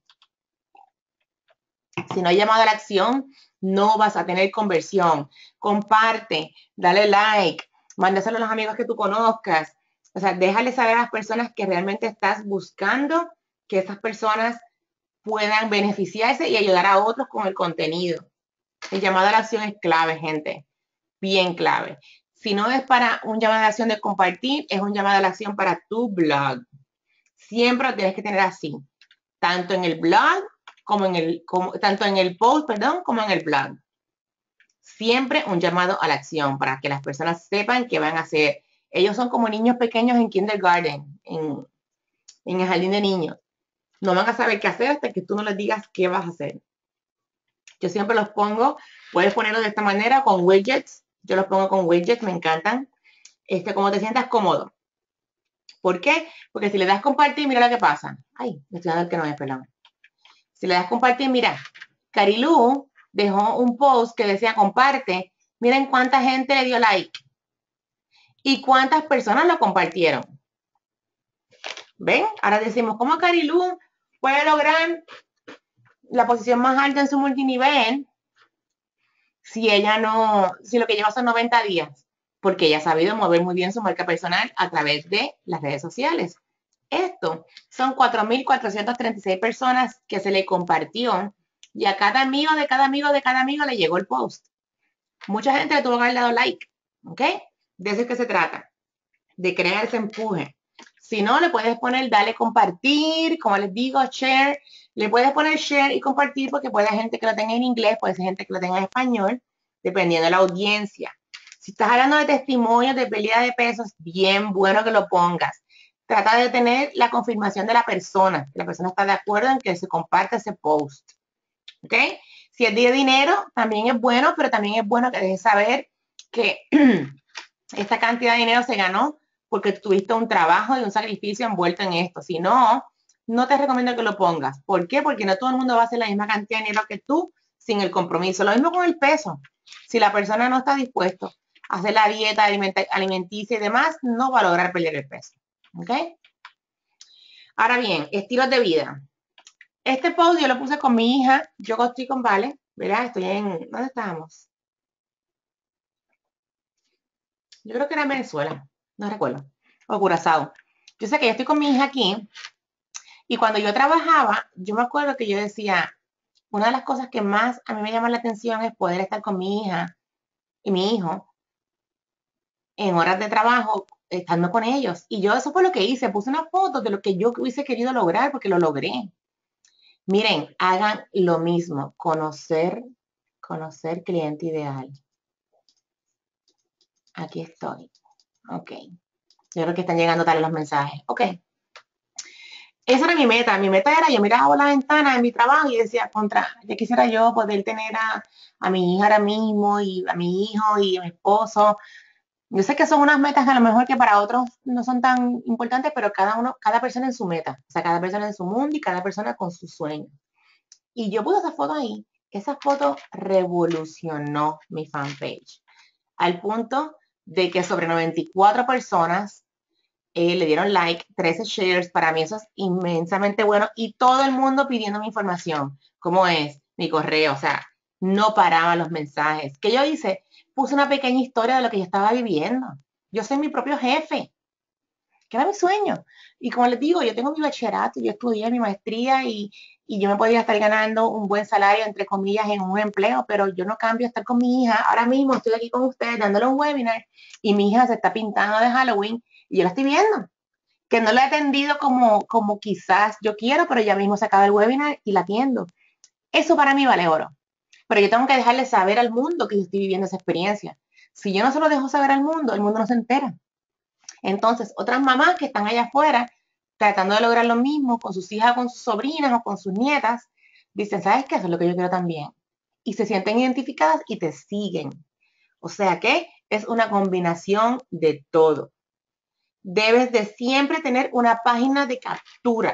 Si no hay llamado a la acción, no vas a tener conversión. Comparte, dale like, mándaselo a los amigos que tú conozcas. O sea, déjale saber a las personas que realmente estás buscando que esas personas puedan beneficiarse y ayudar a otros con el contenido. El llamado a la acción es clave, gente. Bien clave. Si no es para un llamado a la acción de compartir, es un llamado a la acción para tu blog. Siempre lo tienes que tener así. Tanto en el blog tanto en el post, perdón, como en el blog. Siempre un llamado a la acción para que las personas sepan qué van a hacer. Ellos son como niños pequeños en kindergarten, en el jardín de niños. No van a saber qué hacer hasta que tú no les digas qué vas a hacer. Yo siempre los pongo, puedes ponerlo de esta manera con widgets. Yo los pongo con widgets, me encantan. Como te sientas cómodo. ¿Por qué? Porque si le das compartir, mira lo que pasa. Ay, me estoy dando el que no es, perdón. Si le das compartir, mira, Carilú dejó un post que decía comparte. Miren cuánta gente le dio like y cuántas personas lo compartieron. ¿Ven? Ahora decimos, ¿cómo Carilú puede lograr la posición más alta en su multinivel si lo que lleva son 90 días? Porque ella ha sabido mover muy bien su marca personal a través de las redes sociales. Esto son 4,436 personas que se le compartió y a cada amigo de cada amigo de cada amigo le llegó el post. Mucha gente le tuvo que haber dado like, ¿ok? De eso es que se trata, de crear ese empuje. Si no, le puedes poner dale compartir, como les digo, share. Le puedes poner share y compartir porque puede haber gente que lo tenga en inglés, puede ser gente que lo tenga en español, dependiendo de la audiencia. Si estás hablando de testimonios de pérdida de peso, es bien bueno que lo pongas. Trata de tener la confirmación de la persona, que la persona está de acuerdo en que se comparte ese post. ¿Ok? Si es de dinero, también es bueno, pero también es bueno que dejes saber que esta cantidad de dinero se ganó porque tuviste un trabajo y un sacrificio envuelto en esto. Si no, no te recomiendo que lo pongas. ¿Por qué? Porque no todo el mundo va a hacer la misma cantidad de dinero que tú sin el compromiso. Lo mismo con el peso. Si la persona no está dispuesto a hacer la dieta alimenticia y demás, no va a lograr perder el peso. ¿Ok? Ahora bien, estilos de vida. Este post yo lo puse con mi hija. Yo estoy con Vale, ¿verdad? Estoy en... ¿Dónde estábamos? Yo creo que era en Venezuela. No recuerdo. O Curazao. Yo sé que yo estoy con mi hija aquí. Y cuando yo trabajaba, yo me acuerdo que yo decía, una de las cosas que más a mí me llama la atención es poder estar con mi hija y mi hijo en horas de trabajo, estando con ellos. Y yo eso fue lo que hice, puse una foto de lo que yo hubiese querido lograr, porque lo logré. Miren, hagan lo mismo, conocer cliente ideal. Aquí estoy. Ok. Yo creo que están llegando tal los mensajes. Ok. Esa era mi meta. Mi meta era, yo miraba por la ventana en mi trabajo y decía, ya quisiera yo poder tener a mi hija ahora mismo y a mi hijo y a mi esposo. Yo sé que son unas metas que a lo mejor que para otros no son tan importantes, pero cada persona en su meta. O sea, cada persona en su mundo y cada persona con su sueño. Y yo puse esa foto ahí. Esa foto revolucionó mi fanpage. Al punto de que sobre 94 personas le dieron like, 13 shares, para mí eso es inmensamente bueno y todo el mundo pidiendo mi información, cómo es, mi correo, o sea, no paraban los mensajes. ¿Qué yo hice? Puse una pequeña historia de lo que yo estaba viviendo. Yo soy mi propio jefe, que era mi sueño. Y como les digo, yo tengo mi bachillerato, yo estudié mi maestría y yo me podría estar ganando un buen salario, entre comillas, en un empleo, pero yo no cambio a estar con mi hija. Ahora mismo estoy aquí con ustedes dándole un webinar y mi hija se está pintando de Halloween y yo la estoy viendo que no la he atendido como quizás yo quiero, pero ya mismo se acaba el webinar y la atiendo. Eso para mí vale oro. Pero yo tengo que dejarle saber al mundo que yo estoy viviendo esa experiencia. Si yo no se lo dejo saber al mundo no se entera. Entonces, otras mamás que están allá afuera tratando de lograr lo mismo con sus hijas, con sus sobrinas o con sus nietas, dicen, ¿sabes qué? Eso es lo que yo quiero también. Y se sienten identificadas y te siguen. O sea que es una combinación de todo. Debes de siempre tener una página de captura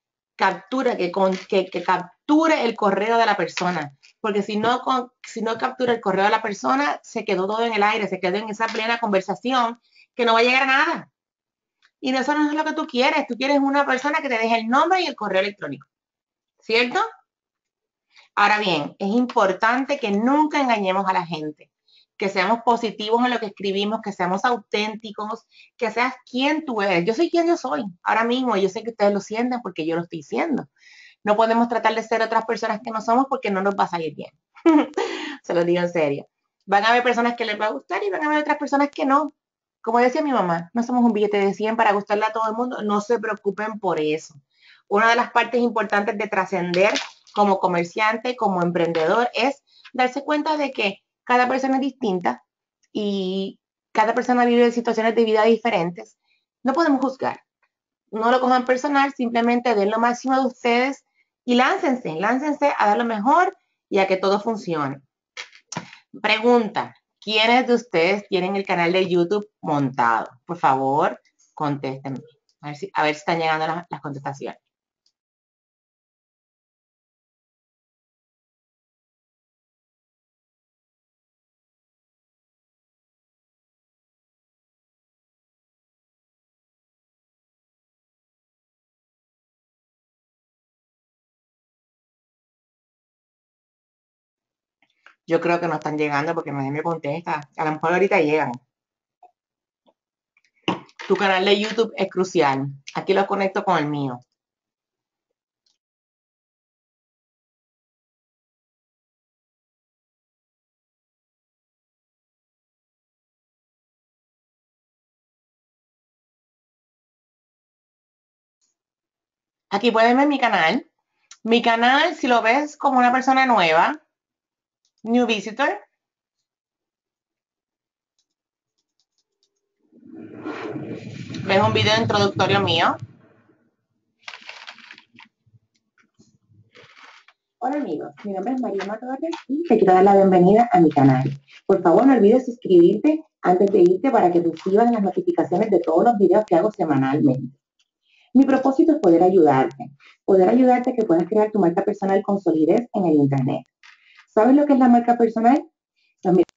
que capture el correo de la persona, porque si no captura el correo de la persona, se quedó todo en el aire, se quedó en esa plena conversación que no va a llegar a nada. Y eso no es lo que tú quieres una persona que te deje el nombre y el correo electrónico, ¿cierto? Ahora bien, es importante que nunca engañemos a la gente, que seamos positivos en lo que escribimos, que seamos auténticos, que seas quien tú eres. Yo soy quien yo soy ahora mismo y yo sé que ustedes lo sienten porque yo lo estoy diciendo. No podemos tratar de ser otras personas que no somos porque no nos va a salir bien. Se lo digo en serio. Van a haber personas que les va a gustar y van a haber otras personas que no. Como decía mi mamá, no somos un billete de 100 para gustarle a todo el mundo. No se preocupen por eso. Una de las partes importantes de trascender como comerciante, como emprendedor, es darse cuenta de que cada persona es distinta y cada persona vive situaciones de vida diferentes. No podemos juzgar. No lo cojan personal, simplemente den lo máximo de ustedes y láncense a dar lo mejor y a que todo funcione. Pregunta, ¿quiénes de ustedes tienen el canal de YouTube montado? Por favor, contéstenme. A ver si están llegando las contestaciones. Yo creo que no están llegando porque nadie me contesta. A lo mejor ahorita llegan. Tu canal de YouTube es crucial. Aquí lo conecto con el mío. Aquí pueden ver mi canal. Mi canal, si lo ves como una persona nueva, New Visitor, ves un video introductorio mío. Hola amigos, mi nombre es María Torres y te quiero dar la bienvenida a mi canal. Por favor, no olvides suscribirte antes de irte para que recibas las notificaciones de todos los videos que hago semanalmente. Mi propósito es poder ayudarte a que puedas crear tu marca personal con solidez en el Internet. ¿Sabes lo que es la marca personal? Pues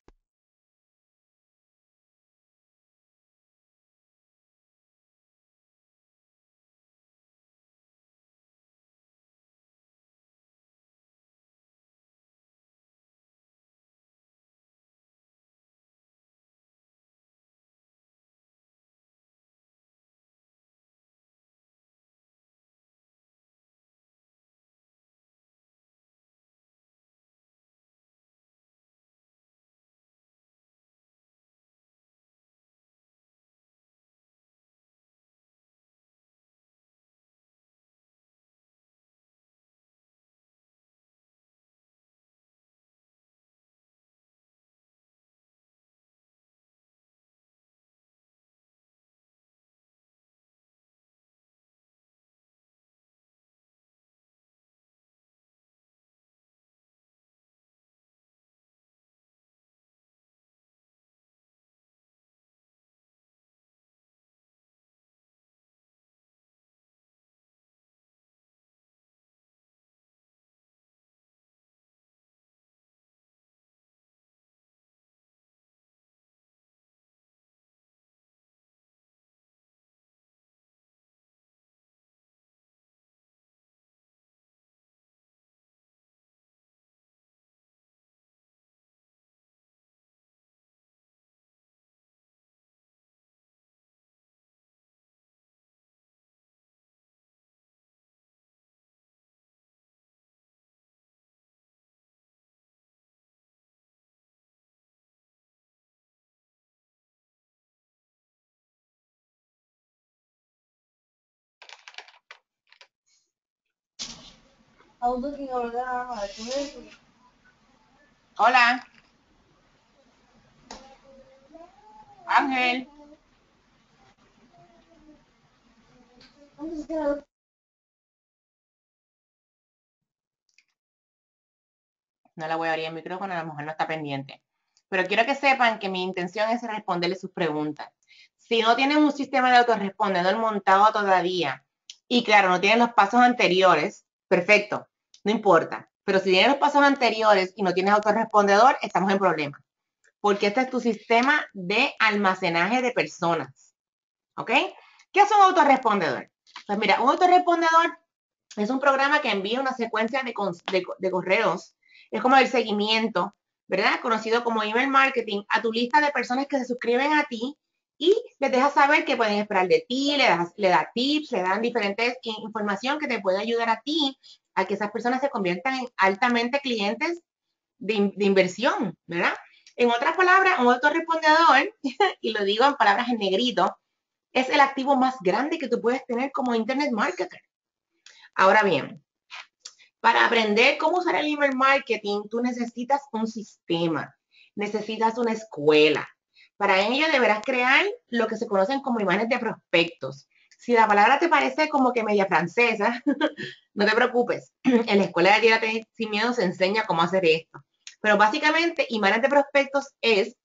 Hola, Ángel. No la voy a abrir el micrófono, a lo mejor no está pendiente. Pero quiero que sepan que mi intención es responderle sus preguntas. Si no tienen un sistema de autorrespondedor montado todavía, y claro, no tienen los pasos anteriores, perfecto, no importa. Pero si tienen los pasos anteriores y no tienes autorrespondedor, estamos en problemas. Porque este es tu sistema de almacenaje de personas. ¿Ok? ¿Qué es un autorrespondedor? Pues mira, un autorrespondedor es un programa que envía una secuencia de correos. Es como el seguimiento, ¿verdad? Conocido como email marketing, a tu lista de personas que se suscriben a ti y les dejas saber qué pueden esperar de ti, le da tips, le dan diferentes información que te puede ayudar a ti a que esas personas se conviertan en altamente clientes de inversión, ¿verdad? En otras palabras, un autorrespondedor, y lo digo en palabras en negrito, es el activo más grande que tú puedes tener como Internet Marketer. Ahora bien, para aprender cómo usar el email marketing, tú necesitas un sistema, necesitas una escuela. Para ello deberás crear lo que se conocen como imanes de prospectos. Si la palabra te parece como que media francesa, no te preocupes. En la escuela de Tírate Sin Miedo se enseña cómo hacer esto. Pero básicamente, imanes de prospectos es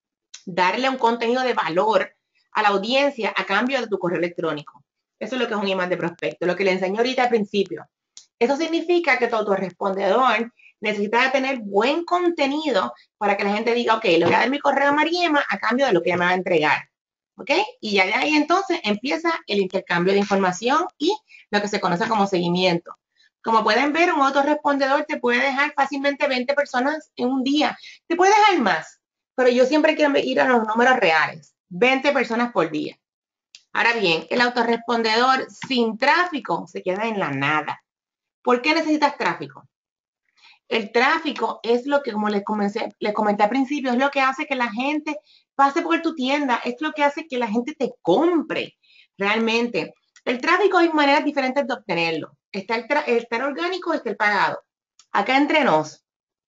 darle un contenido de valor a la audiencia a cambio de tu correo electrónico. Eso es lo que es un imán de prospecto, lo que le enseñé ahorita al principio. Eso significa que tu autorrespondedor necesita tener buen contenido para que la gente diga, ok, le voy a dar mi correo a Mariema a cambio de lo que ella me va a entregar. ¿Ok? Y ya de ahí entonces empieza el intercambio de información y lo que se conoce como seguimiento. Como pueden ver, un autorrespondedor te puede dejar fácilmente 20 personas en un día. Te puede dejar más, pero yo siempre quiero ir a los números reales. 20 personas por día. Ahora bien, el autorrespondedor sin tráfico se queda en la nada. ¿Por qué necesitas tráfico? El tráfico es lo que, como les comenté al principio, es lo que hace que la gente pase por tu tienda, es lo que hace que la gente te compre realmente. El tráfico hay maneras diferentes de obtenerlo. Está el orgánico, está el pagado. Acá entre nos,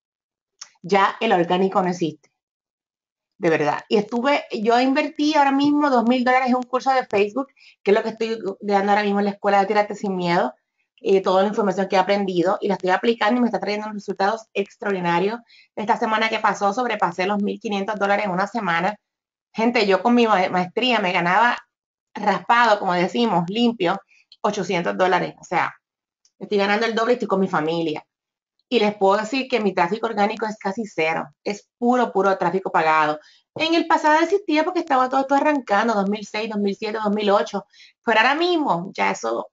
ya el orgánico no existe, de verdad. Y yo invertí ahora mismo $2,000 en un curso de Facebook, que es lo que estoy dando ahora mismo en la escuela de Tírate Sin Miedo, toda la información que he aprendido y la estoy aplicando y me está trayendo resultados extraordinarios. Esta semana que pasó sobrepasé los $1,500 en una semana. Gente, yo con mi maestría me ganaba raspado, como decimos, limpio, $800. O sea, estoy ganando el doble y estoy con mi familia. Y les puedo decir que mi tráfico orgánico es casi cero, es puro, puro tráfico pagado. En el pasado existía porque estaba todo esto arrancando, 2006, 2007, 2008, pero ahora mismo ya eso,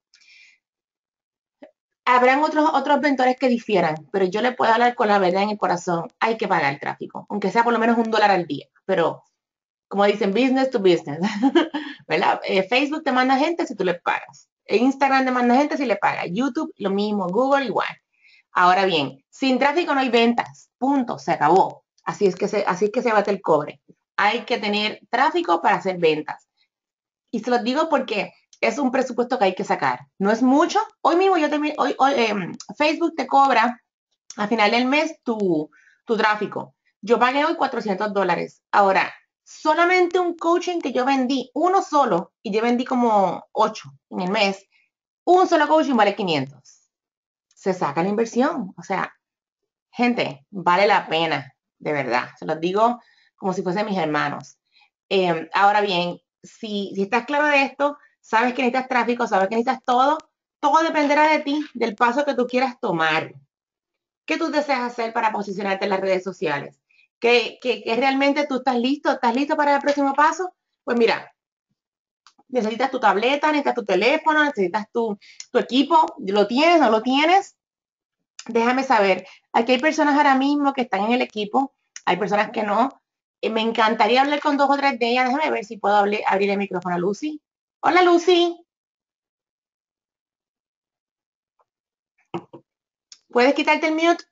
habrán otros mentores que difieran, pero yo le puedo hablar con la verdad en el corazón, hay que pagar el tráfico, aunque sea por lo menos $1 al día, pero como dicen, business to business, ¿verdad? Facebook te manda gente si tú le pagas, Instagram te manda gente si le pagas, YouTube lo mismo, Google igual. Ahora bien, sin tráfico no hay ventas, punto, se acabó. Así es que se bate el cobre. Hay que tener tráfico para hacer ventas. Y se los digo porque es un presupuesto que hay que sacar. No es mucho. Hoy mismo Facebook te cobra a final del mes tu tráfico. Yo pagué hoy $400. Ahora, solamente un coaching que yo vendí, uno solo, y yo vendí como 8 en el mes, un solo coaching vale 500. Se saca la inversión. O sea, gente, vale la pena, de verdad. Se los digo como si fuesen mis hermanos. Ahora bien, si estás claro de esto, sabes que necesitas tráfico, sabes que necesitas todo dependerá de ti, del paso que tú quieras tomar. ¿Qué tú deseas hacer para posicionarte en las redes sociales? ¿Que realmente tú estás listo? ¿Estás listo para el próximo paso? Pues mira, necesitas tu tableta, necesitas tu teléfono, necesitas tu equipo. ¿Lo tienes? ¿No lo tienes? Déjame saber. Aquí hay personas ahora mismo que están en el equipo, hay personas que no. Me encantaría hablar con 2 o 3 de ellas. Déjame ver si puedo abrir el micrófono a Lucy. Hola, Lucy. ¿Puedes quitarte el mute?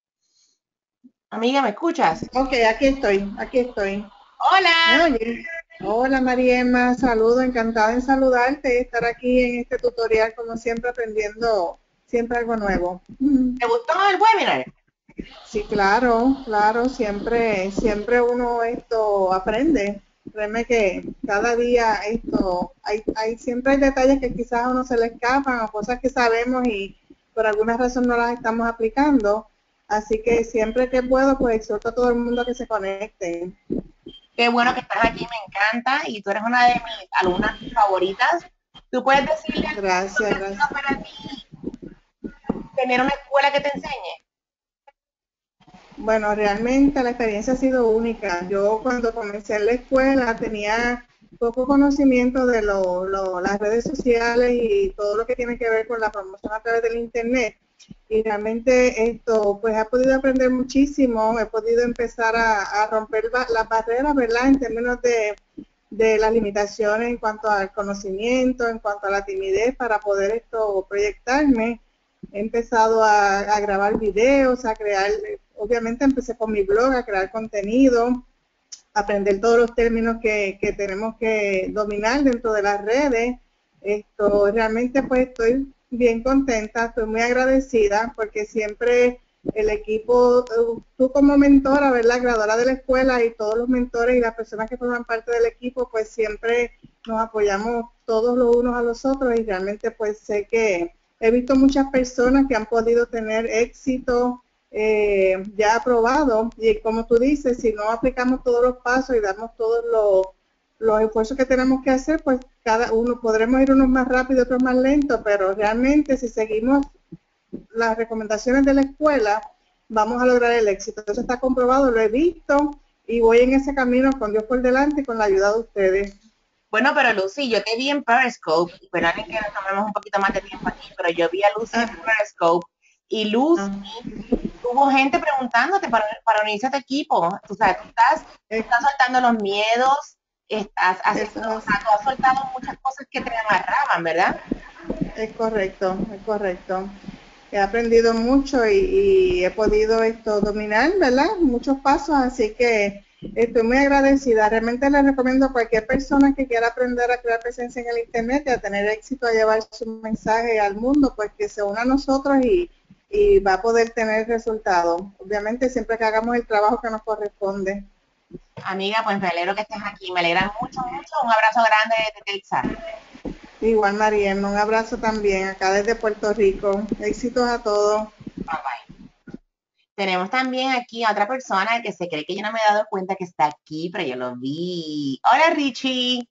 Amiga, ¿me escuchas? Ok, aquí estoy, aquí estoy. ¿Me Hola. oyes? Hola Mariema, saludo, encantada en saludarte y estar aquí en este tutorial como siempre aprendiendo siempre algo nuevo. ¿Te gustó el webinar? Sí, claro, claro, siempre uno esto aprende. Créeme que cada día siempre hay detalles que quizás a uno se le escapan o cosas que sabemos y por alguna razón no las estamos aplicando. Así que siempre que puedo, pues exhorto a todo el mundo a que se conecte. Qué bueno que estás aquí, me encanta y tú eres una de mis alumnas favoritas. ¿Tú puedes decirle al público qué Gracias, ha sido gracias. para ti tener una escuela que te enseñe? Bueno, realmente la experiencia ha sido única. Yo cuando comencé en la escuela tenía poco conocimiento de las redes sociales y todo lo que tiene que ver con la promoción a través del internet. Y realmente esto, pues he podido aprender muchísimo, he podido empezar a romper las barreras, ¿verdad? En términos de las limitaciones en cuanto al conocimiento, en cuanto a la timidez para poder esto proyectarme. He empezado a grabar videos, a crear, obviamente empecé con mi blog, a crear contenido, aprender todos los términos que tenemos que dominar dentro de las redes. Esto realmente pues estoy bien contenta, estoy muy agradecida porque siempre el equipo, tú como mentora, ¿verdad? Graduada de la escuela y todos los mentores y las personas que forman parte del equipo, pues siempre nos apoyamos todos los unos a los otros y realmente pues sé que he visto muchas personas que han podido tener éxito ya aprobado y como tú dices, si no aplicamos todos los pasos y damos todos los esfuerzos que tenemos que hacer, pues cada uno podremos ir unos más rápido, otros más lentos, pero realmente si seguimos las recomendaciones de la escuela, vamos a lograr el éxito. Eso está comprobado, lo he visto y voy en ese camino con Dios por delante y con la ayuda de ustedes. Bueno, pero Lucy, yo te vi en Periscope, y perdonen que nos tomemos un poquito más de tiempo aquí, pero yo vi a Lucy en Ah, Periscope y Lucy ah, hubo gente preguntándote para unirse a tu equipo. Tú sabes, tú es, estás soltando los miedos, estás haciendo, o eso sea, tú has soltado muchas cosas que te amarraban, ¿verdad? es correcto, es correcto. He aprendido mucho y he podido esto dominar, ¿verdad? Muchos pasos, así que estoy muy agradecida. Realmente les recomiendo a cualquier persona que quiera aprender a crear presencia en el Internet y a tener éxito a llevar su mensaje al mundo, pues que se una a nosotros y va a poder tener resultados. Obviamente siempre que hagamos el trabajo que nos corresponde. Amiga, pues me alegro que estés aquí, me alegra mucho, mucho. Un abrazo grande desde Texas. Igual, Mariema, un abrazo también acá desde Puerto Rico. Éxitos a todos. Bye bye. Tenemos también aquí a otra persona que se cree que yo no me he dado cuenta que está aquí, pero yo lo vi. Hola Richie.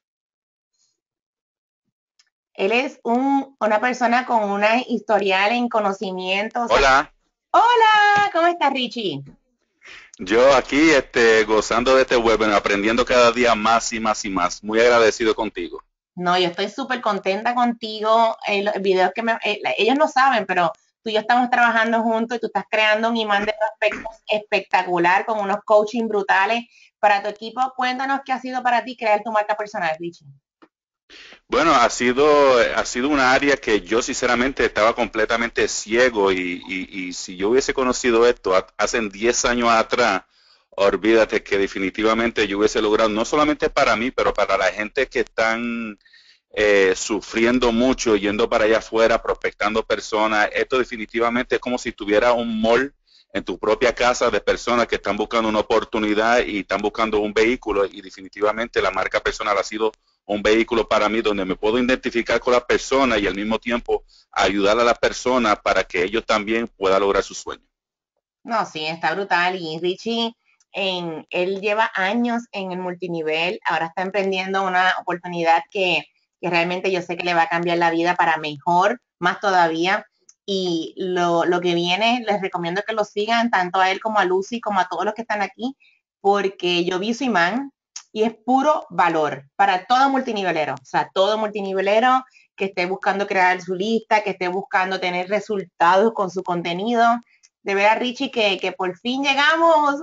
Él es una persona con una historial en conocimiento. O sea, Hola, hola, ¿cómo estás Richie? yo aquí gozando de este webinar, aprendiendo cada día más y más y más. Muy agradecido contigo. No, yo estoy súper contenta contigo. Los videos ellos no saben, pero tú y yo estamos trabajando juntos y tú estás creando un imán de prospectos espectacular con unos coaching brutales para tu equipo. Cuéntanos qué ha sido para ti crear tu marca personal, Richie. Bueno, ha sido una área que yo sinceramente estaba completamente ciego y si yo hubiese conocido esto hace 10 años atrás, olvídate que definitivamente yo hubiese logrado, no solamente para mí, pero para la gente que están sufriendo mucho, yendo para allá afuera, prospectando personas. Esto definitivamente es como si tuviera un mall en tu propia casa de personas que están buscando una oportunidad y están buscando un vehículo y definitivamente la marca personal ha sido un vehículo para mí donde me puedo identificar con la persona y al mismo tiempo ayudar a la persona para que ellos también puedan lograr sus sueños. No, sí, está brutal. Y Richie, él lleva años en el multinivel, ahora está emprendiendo una oportunidad que realmente yo sé que le va a cambiar la vida para mejor, más todavía. Y lo que viene, les recomiendo que lo sigan tanto a él como a Lucy, como a todos los que están aquí, porque yo vi su imán y es puro valor para todo multinivelero, o sea, todo multinivelero que esté buscando crear su lista, que esté buscando tener resultados con su contenido de ver a Richie que por fin llegamos.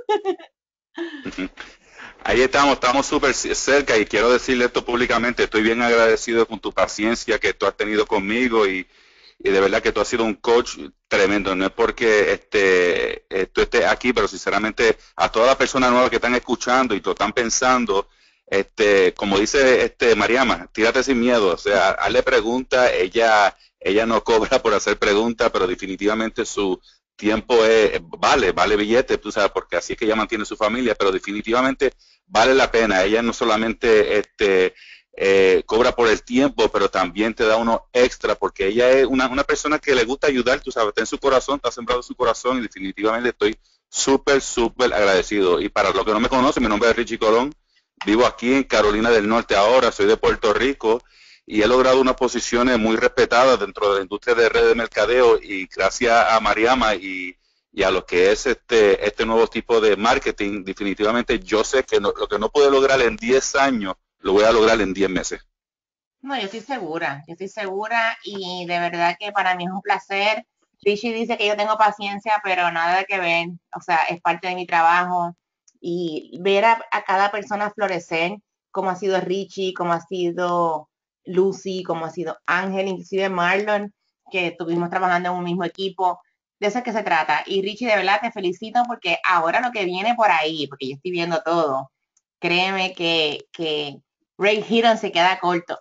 Ahí estamos súper cerca y quiero decirle esto públicamente, estoy bien agradecido con tu paciencia que tú has tenido conmigo y de verdad que tú has sido un coach tremendo. No es porque tú estés aquí, pero sinceramente a todas las personas nuevas que están escuchando y lo están pensando, como dice Mariama, tírate sin miedo, o sea, hazle preguntas, ella no cobra por hacer preguntas, pero definitivamente su tiempo vale billete, tú sabes, porque así es que ella mantiene su familia, pero definitivamente vale la pena. Ella no solamente cobra por el tiempo, pero también te da uno extra, porque ella es una persona que le gusta ayudar, tú sabes, está en su corazón, está sembrado en su corazón, y definitivamente estoy súper agradecido. Y para los que no me conocen, mi nombre es Richie Colón, vivo aquí en Carolina del Norte ahora, soy de Puerto Rico, y he logrado unas posiciones muy respetadas dentro de la industria de redes de mercadeo, y gracias a Mariama y a lo que es este nuevo tipo de marketing, definitivamente yo sé que lo que no pude lograr en 10 años, lo voy a lograr en 10 meses. No, yo estoy segura y de verdad que para mí es un placer. Richie dice que yo tengo paciencia, pero nada que ver, o sea, es parte de mi trabajo y ver a cada persona florecer, como ha sido Richie, como ha sido Lucy, como ha sido Ángel, inclusive Marlon, que estuvimos trabajando en un mismo equipo, de eso es que se trata. Y Richie, de verdad te felicito porque ahora lo que viene por ahí, porque yo estoy viendo todo, créeme que Ray Hiron se queda corto.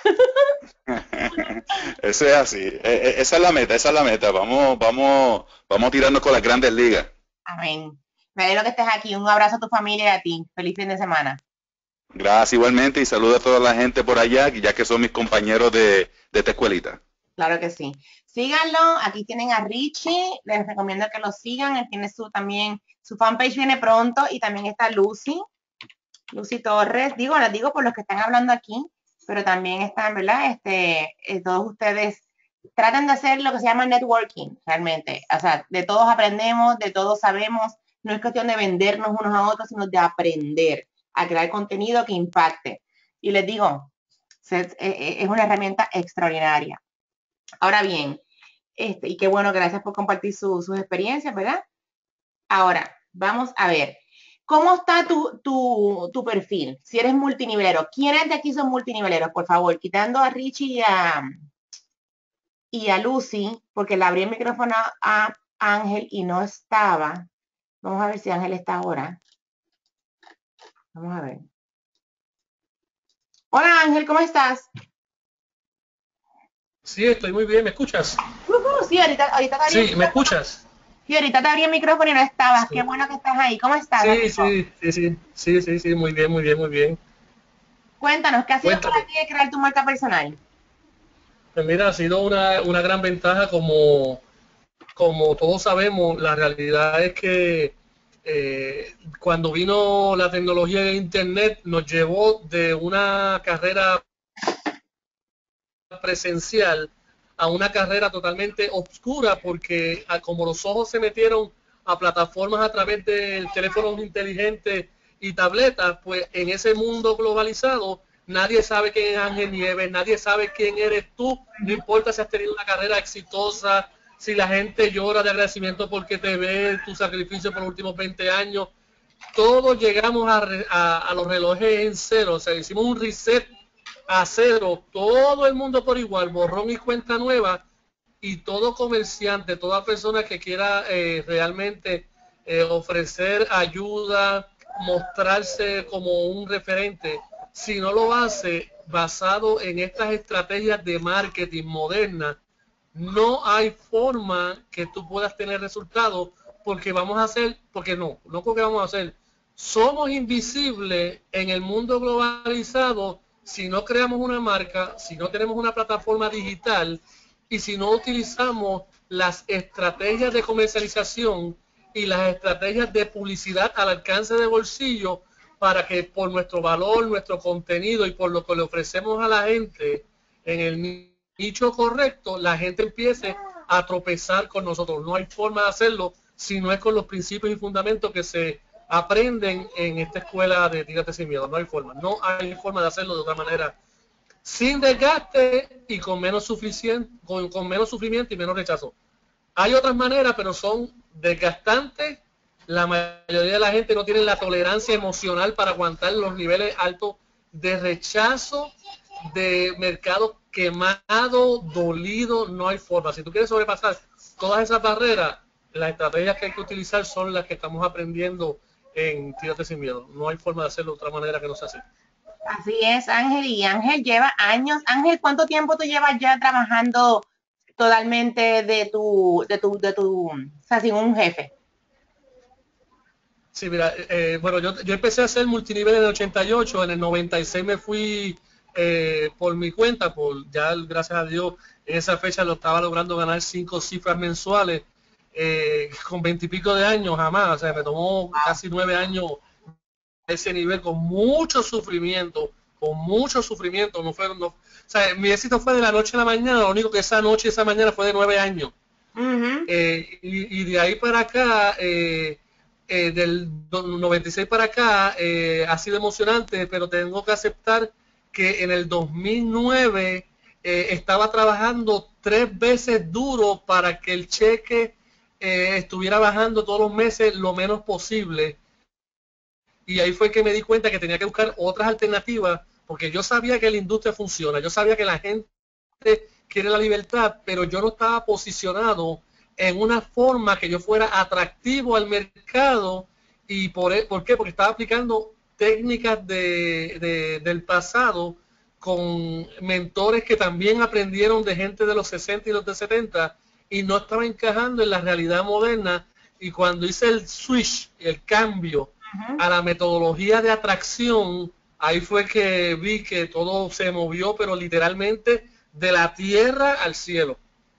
Eso es así. Esa es la meta, esa es la meta. Vamos tirando con las grandes ligas. Amén. Me alegro que estés aquí. Un abrazo a tu familia y a ti. Feliz fin de semana. Gracias igualmente y saludo a toda la gente por allá, ya que son mis compañeros de esta escuelita. Claro que sí. Síganlo. Aquí tienen a Richie. Les recomiendo que lo sigan. Él tiene también, su fanpage viene pronto y también está Lucy. Lucy Torres. Les digo por los que están hablando aquí, pero también están, ¿verdad? Todos ustedes traten de hacer lo que se llama networking, realmente. O sea, de todos aprendemos, de todos sabemos. No es cuestión de vendernos unos a otros, sino de aprender a crear contenido que impacte. Y les digo, es una herramienta extraordinaria. Ahora bien, y qué bueno, gracias por compartir sus experiencias, ¿verdad? Ahora, vamos a ver. ¿Cómo está tu perfil? Si eres multinivelero. ¿Quiénes de aquí son multiniveleros? Por favor, quitando a Richie y a Lucy, porque le abrí el micrófono a Ángel y no estaba. Vamos a ver si Ángel está ahora. Vamos a ver. Hola Ángel, ¿cómo estás? Sí, estoy muy bien, ¿me escuchas? Sí, ahorita te abrí Sí, ¿me escuchas? Sí, ahorita te abrí el micrófono y no estabas. Sí. Qué bueno que estás ahí. ¿Cómo estás? Sí, muy bien, muy bien, muy bien. Cuéntanos, ¿qué ha sido para Cuéntame. ti de crear tu marca personal? Pues mira, ha sido una gran ventaja como todos sabemos, la realidad es que cuando vino la tecnología de Internet nos llevó de una carrera presencial a una carrera totalmente oscura porque como los ojos se metieron a plataformas a través de teléfonos inteligentes y tabletas, pues en ese mundo globalizado nadie sabe quién es Ángel Nieves, nadie sabe quién eres tú, no importa si has tenido una carrera exitosa, si la gente llora de agradecimiento porque te ve tu sacrificio por los últimos 20 años, todos llegamos a los relojes en cero, o sea, hicimos un reset a cero, todo el mundo por igual, borrón y cuenta nueva, y todo comerciante, toda persona que quiera realmente ofrecer ayuda, mostrarse como un referente, si no lo hace basado en estas estrategias de marketing modernas, no hay forma que tú puedas tener resultados porque vamos a hacer, porque no porque vamos a hacer, somos invisibles en el mundo globalizado si no creamos una marca, si no tenemos una plataforma digital y si no utilizamos las estrategias de comercialización y las estrategias de publicidad al alcance de bolsillo para que por nuestro valor, nuestro contenido y por lo que le ofrecemos a la gente en el nicho correcto, la gente empiece a tropezar con nosotros. No hay forma de hacerlo si no es con los principios y fundamentos que se aprenden en esta escuela de Tírate Sin Miedo. No hay forma de hacerlo de otra manera, sin desgaste y con menos sufrimiento y menos rechazo. Hay otras maneras, pero son desgastantes. La mayoría de la gente no tiene la tolerancia emocional para aguantar los niveles altos de rechazo, de mercado quemado, dolido. No hay forma. Si tú quieres sobrepasar todas esas barreras, las estrategias que hay que utilizar son las que estamos aprendiendo en Tírate Sin Miedo. No hay forma de hacerlo de otra manera que no sea así. Así es, Ángel. Y Ángel lleva años. Ángel, ¿cuánto tiempo tú llevas ya trabajando totalmente o sea, sin un jefe? Sí, mira, bueno, yo empecé a hacer multinivel en el 88, en el 96 me fui por mi cuenta, ya gracias a Dios en esa fecha lo estaba logrando ganar 5 cifras mensuales, con 20 y pico de años jamás, o sea, me tomó casi 9 años ese nivel con mucho sufrimiento, no fueron, no, o sea, mi éxito fue de la noche a la mañana, lo único que esa noche y esa mañana fue de 9 años. Ujú. Y de ahí para acá, del 96 para acá, ha sido emocionante, pero tengo que aceptar que en el 2009 estaba trabajando 3 veces duro para que el cheque estuviera bajando todos los meses lo menos posible. Y ahí fue que me di cuenta que tenía que buscar otras alternativas, porque yo sabía que la industria funciona, yo sabía que la gente quiere la libertad, pero yo no estaba posicionado en una forma que yo fuera atractivo al mercado. ¿Y por qué? Porque estaba aplicando técnicas del pasado con mentores que también aprendieron de gente de los 60 y los de 70 y no estaba encajando en la realidad moderna. Y cuando hice el switch, el cambio Ujú. a la metodología de atracción, ahí fue que vi que todo se movió, pero literalmente de la tierra al cielo.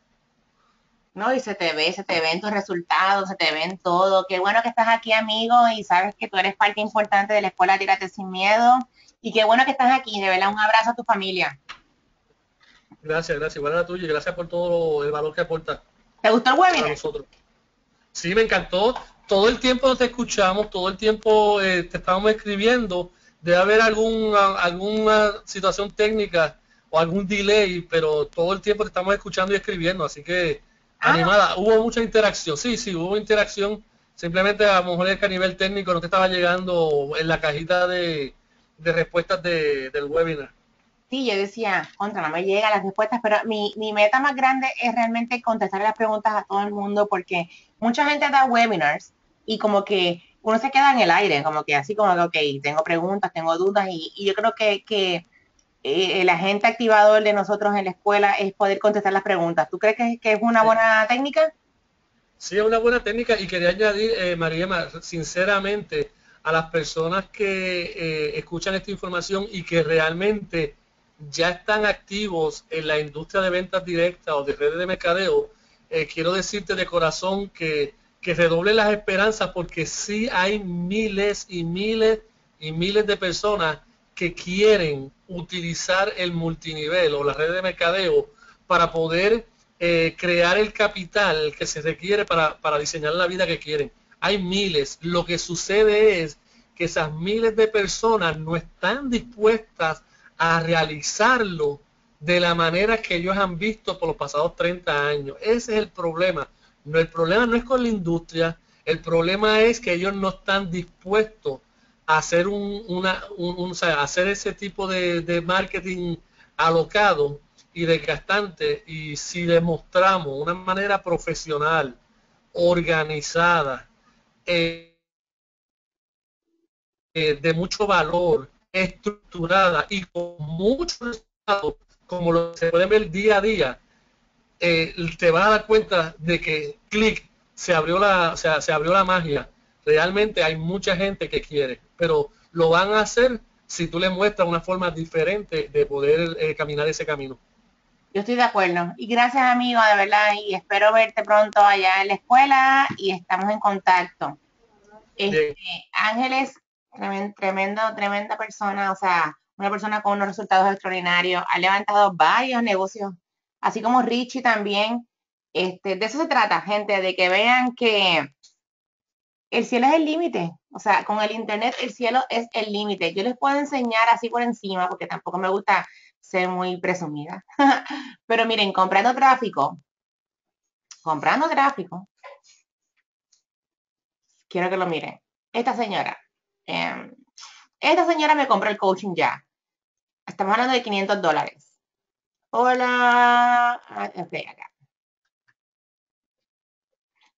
No, y se te ven tus resultados, se te ven todo. Qué bueno que estás aquí, amigo, y sabes que tú eres parte importante de la escuela Tírate Sin Miedo. Y qué bueno que estás aquí. De verdad, un abrazo a tu familia. Gracias, gracias. Igual a la tuya y gracias por todo el valor que aporta ¿Te gustó el para webinar? nosotros. Sí, me encantó. Todo el tiempo te escuchamos, todo el tiempo te estábamos escribiendo. Debe haber alguna situación técnica o algún delay, pero todo el tiempo te estamos escuchando y escribiendo. Así que Ah, animada, hubo mucha interacción. Sí, sí, hubo interacción. Simplemente a lo mejor es que a nivel técnico no te estaba llegando en la cajita de respuestas del webinar. sí, yo decía, contra, no me llegan las respuestas, pero mi meta más grande es realmente contestar las preguntas a todo el mundo porque mucha gente da webinars y como que uno se queda en el aire, como que así como que, ok, tengo preguntas, tengo dudas y yo creo que el agente activador de nosotros en la escuela es poder contestar las preguntas. ¿Tú crees que es una Sí. buena técnica? Sí, es una buena técnica y quería añadir, María, sinceramente, a las personas que escuchan esta información y que realmente ya están activos en la industria de ventas directas o de redes de mercadeo, quiero decirte de corazón que redoble las esperanzas porque sí hay miles y miles y miles de personas que quieren utilizar el multinivel o las redes de mercadeo para poder crear el capital que se requiere para diseñar la vida que quieren. Hay miles. Lo que sucede es que esas miles de personas no están dispuestas a realizarlo de la manera que ellos han visto por los pasados 30 años. Ese es el problema. No, el problema no es con la industria, el problema es que ellos no están dispuestos a hacer o sea, hacer ese tipo de marketing alocado y desgastante. Y si demostramos una manera profesional, organizada, eh, de mucho valor, estructurada y con muchos resultados, como lo que se puede ver día a día, te vas a dar cuenta de que clic o sea, se abrió la magia. Realmente hay mucha gente que quiere, pero lo van a hacer si tú le muestras una forma diferente de poder caminar ese camino. Yo estoy de acuerdo. Y gracias, amigo, de verdad. Y espero verte pronto allá en la escuela y estamos en contacto. Este, Bien, Ángel es tremenda persona, o sea, una persona con unos resultados extraordinarios. Ha levantado varios negocios, así como Richie también. De eso se trata, gente, de que vean que el cielo es el límite. O sea, con el internet el cielo es el límite. Yo les puedo enseñar así por encima, porque tampoco me gusta ser muy presumida. Pero miren, comprando tráfico, quiero que lo miren. Esta señora, eh, esta señora me compró el coaching ya. Estamos hablando de $500. Hola, ok, acá.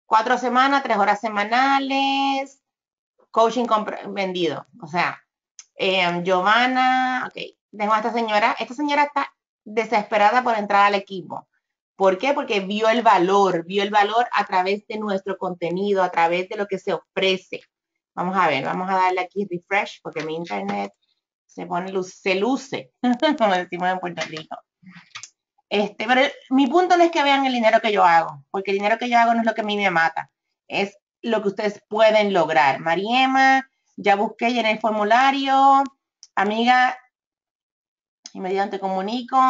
4 semanas, 3 horas semanales, coaching vendido. O sea, Giovanna, ok, tengo a esta señora. Esta señora está desesperada por entrar al equipo. ¿Por qué? Porque vio el valor a través de nuestro contenido, a través de lo que se ofrece. Vamos a ver, vamos a darle aquí refresh porque mi internet se pone se luce, como decimos en Puerto Rico. Pero mi punto no es que vean el dinero que yo hago, porque el dinero que yo hago no es lo que a mí me mata, es lo que ustedes pueden lograr. Mariema, ya busqué, llené el formulario, amiga, inmediatamente comunico.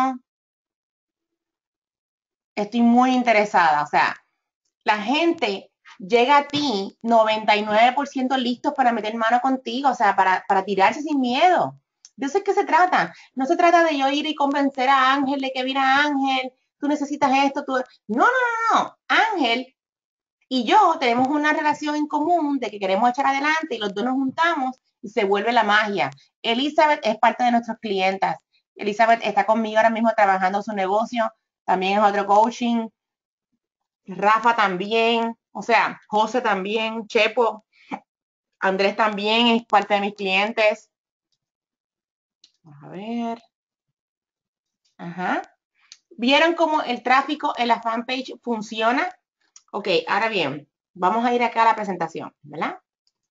Estoy muy interesada, o sea, la gente llega a ti 99% listos para meter mano contigo, o sea, para tirarse sin miedo. De eso es que se trata. No se trata de yo ir y convencer a Ángel de que mira Ángel, tú necesitas esto, tú... No, no, no, no. Ángel y yo tenemos una relación en común de que queremos echar adelante y los dos nos juntamos y se vuelve la magia. Elizabeth es parte de nuestras clientas. Elizabeth está conmigo ahora mismo trabajando su negocio, también es otro coaching. Rafa también, o sea, José también, Chepo, Andrés también es parte de mis clientes. Vamos a ver. Ajá. ¿Vieron cómo el tráfico en la fanpage funciona? Ok, ahora bien, vamos a ir acá a la presentación, ¿verdad?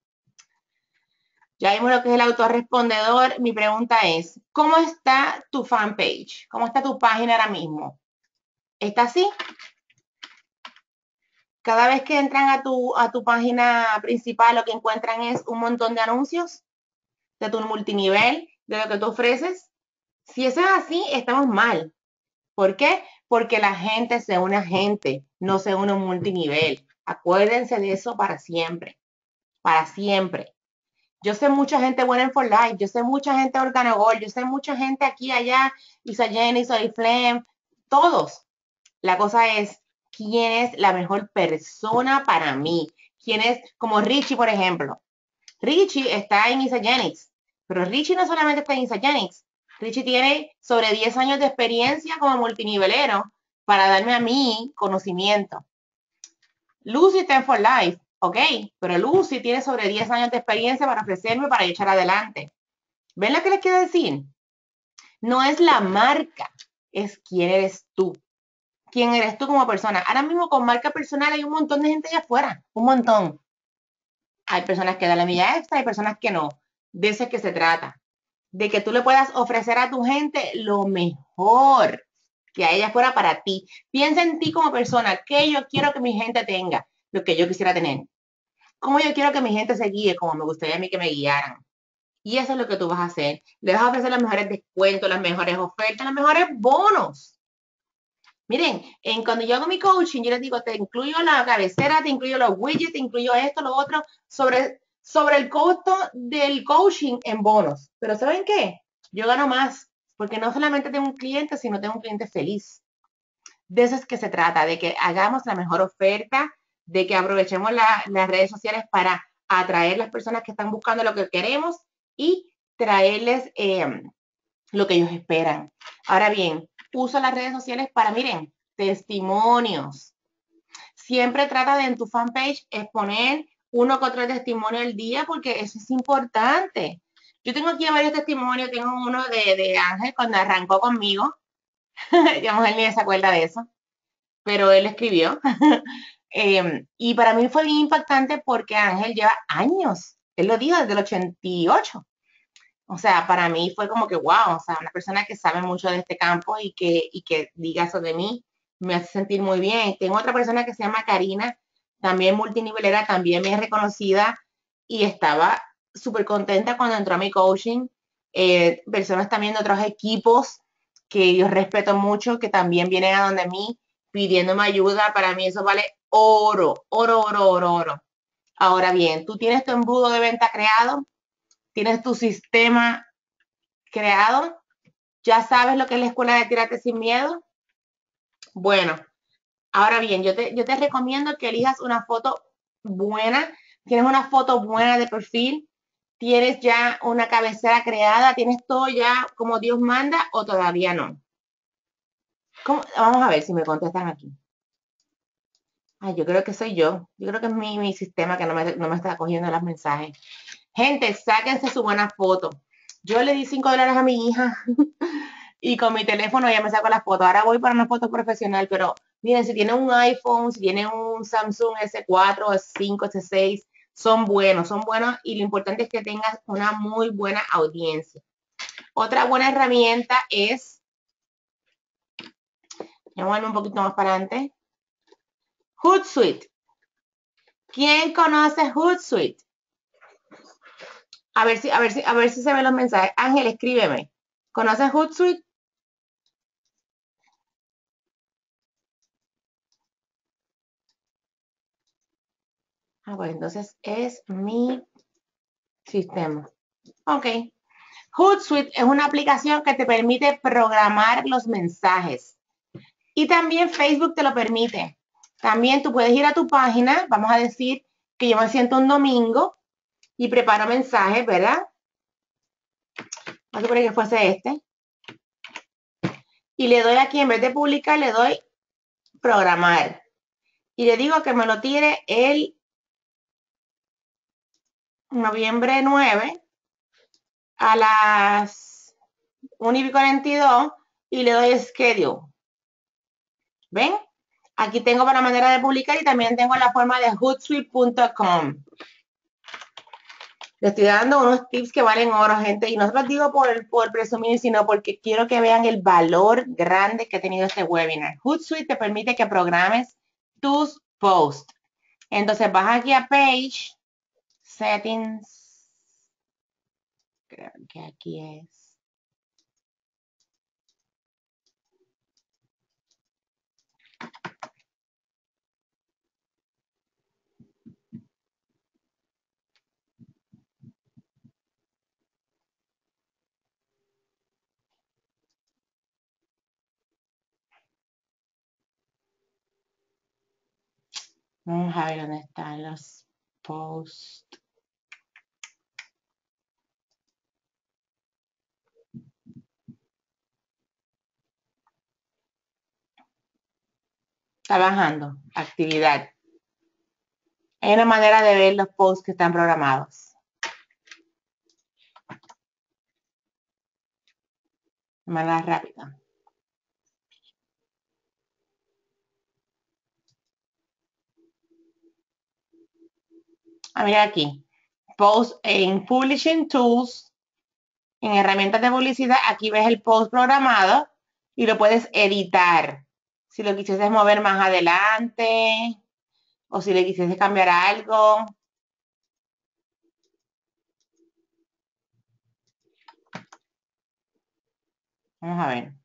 Ya vimos lo que es el autorrespondedor. Mi pregunta es, ¿cómo está tu fanpage? ¿Cómo está tu página ahora mismo? ¿Está así? Cada vez que entran a tu página principal, lo que encuentran es un montón de anuncios de tu multinivel, de lo que tú ofreces. Si eso es así, estamos mal. ¿Por qué? Porque la gente se une a gente, no se une a un multinivel. Acuérdense de eso para siempre. Para siempre. Yo sé mucha gente buena en For Life, yo sé mucha gente Organogol, yo sé mucha gente aquí, allá, Isa Jenny, Soy Flem, todos. La cosa es, ¿quién es la mejor persona para mí? ¿Quién es, como Richie, por ejemplo? Richie está en Isagenix, pero Richie no solamente está en Isagenix. Richie tiene sobre 10 años de experiencia como multinivelero para darme a mí conocimiento. Lucy está en For Life, ok, pero Lucy tiene sobre 10 años de experiencia para ofrecerme para echar adelante. ¿Ven lo que les quiero decir? No es la marca, es quién eres tú. ¿Quién eres tú como persona? Ahora mismo con marca personal hay un montón de gente allá afuera, un montón. Hay personas que dan la milla extra, hay personas que no. De eso es que se trata. De que tú le puedas ofrecer a tu gente lo mejor que a ella fuera para ti. Piensa en ti como persona, qué yo quiero que mi gente tenga, lo que yo quisiera tener. Cómo yo quiero que mi gente se guíe, como me gustaría a mí que me guiaran. Y eso es lo que tú vas a hacer. Le vas a ofrecer los mejores descuentos, las mejores ofertas, los mejores bonos. Miren, cuando yo hago mi coaching, yo les digo, te incluyo la cabecera, te incluyo los widgets, te incluyo esto, lo otro, sobre el costo del coaching en bonos. Pero ¿saben qué? Yo gano más, porque no solamente tengo un cliente, sino tengo un cliente feliz. De eso es que se trata, de que hagamos la mejor oferta, de que aprovechemos las redes sociales para atraer las personas que están buscando lo que queremos y traerles lo que ellos esperan. Ahora bien, uso las redes sociales para, miren, testimonios. Siempre trata de en tu fanpage exponer uno que otro testimonio al día porque eso es importante. Yo tengo aquí varios testimonios, tengo uno de Ángel cuando arrancó conmigo. Ya él ni se acuerda de eso, pero él escribió. Y para mí fue bien impactante porque Ángel lleva años, él lo dijo desde el 88. O sea, para mí fue como que, wow, o sea, una persona que sabe mucho de este campo y que diga eso de mí, me hace sentir muy bien. Tengo otra persona que se llama Karina, también multinivelera, también me es reconocida y estaba súper contenta cuando entró a mi coaching. Personas también de otros equipos que yo respeto mucho, que también vienen a donde mí pidiéndome ayuda. Para mí eso vale oro, oro, oro, oro, oro. Ahora bien, tú tienes tu embudo de venta creado, tienes tu sistema creado, ya sabes lo que es la escuela de Tírate Sin Miedo. Bueno, ahora bien, yo te recomiendo que elijas una foto buena, tienes una foto buena de perfil, tienes ya una cabecera creada, tienes todo ya como Dios manda o todavía no. Vamos a ver si me contestan aquí. Ay, yo creo que soy yo. Yo creo que es mi sistema que no me está cogiendo los mensajes. Gente, sáquense su buena foto. Yo le di $5 a mi hija y con mi teléfono ya me saco las fotos. Ahora voy para una foto profesional, pero miren, si tienen un iPhone, si tienen un Samsung S4, S5, S6, son buenos y lo importante es que tengas una muy buena audiencia. Otra buena herramienta es, vamos a ir un poquito más para adelante, Hootsuite. ¿Quién conoce Hootsuite? A ver si se ven los mensajes. Ángel, escríbeme. ¿Conoces Hootsuite? Pues entonces es mi sistema. Ok. Hootsuite es una aplicación que te permite programar los mensajes. Y también Facebook te lo permite. También tú puedes ir a tu página, vamos a decir que yo me siento un domingo y preparo mensajes, ¿verdad? Vamos a suponer que fuese este. Y le doy aquí, en vez de publicar, le doy programar. Y le digo que me lo tire el noviembre 9 a las 1:42 y le doy schedule. ¿Ven? Aquí tengo para manera de publicar y también tengo la forma de hootsuite.com. Le estoy dando unos tips que valen oro, gente, y no se los digo por presumir, sino porque quiero que vean el valor grande que ha tenido este webinar. Hootsuite te permite que programes tus posts. Entonces vas aquí a Page, Settings, creo que aquí es. Vamos a ver dónde están los posts. Está bajando. Actividad. Hay una manera de ver los posts que están programados. De manera rápida. Mira aquí. Post en Publishing Tools. En herramientas de publicidad, aquí ves el post programado y lo puedes editar. Si lo quisieses mover más adelante o si le quisieses cambiar algo. Vamos a ver.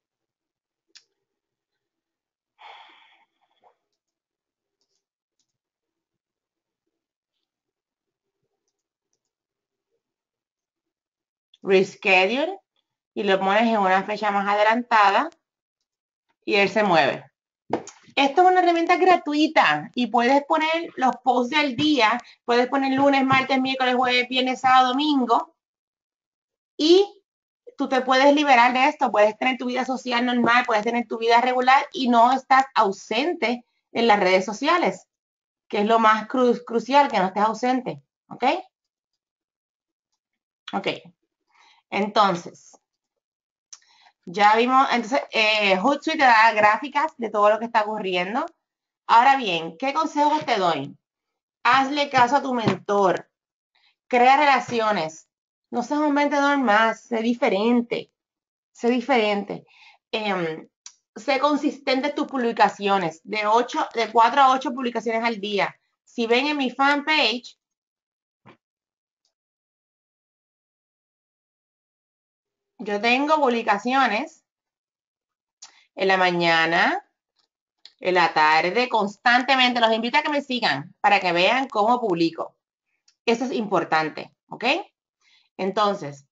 Reschedule y lo pones en una fecha más adelantada y él se mueve. Esto es una herramienta gratuita y puedes poner los posts del día, puedes poner lunes, martes, miércoles, jueves, viernes, sábado, domingo y tú te puedes liberar de esto, puedes tener tu vida social normal, puedes tener tu vida regular y no estás ausente en las redes sociales, que es lo más crucial, que no estés ausente, ¿ok? Ok, entonces, ya vimos, entonces, Hootsuite te da gráficas de todo lo que está ocurriendo. Ahora bien, ¿qué consejos te doy? Hazle caso a tu mentor, crea relaciones, no seas un vendedor más, sé diferente, sé consistente en tus publicaciones, de 4 a 8 publicaciones al día. Si ven en mi fanpage, yo tengo publicaciones en la mañana, en la tarde, constantemente. Los invito a que me sigan para que vean cómo publico. Eso es importante, ¿ok? Entonces,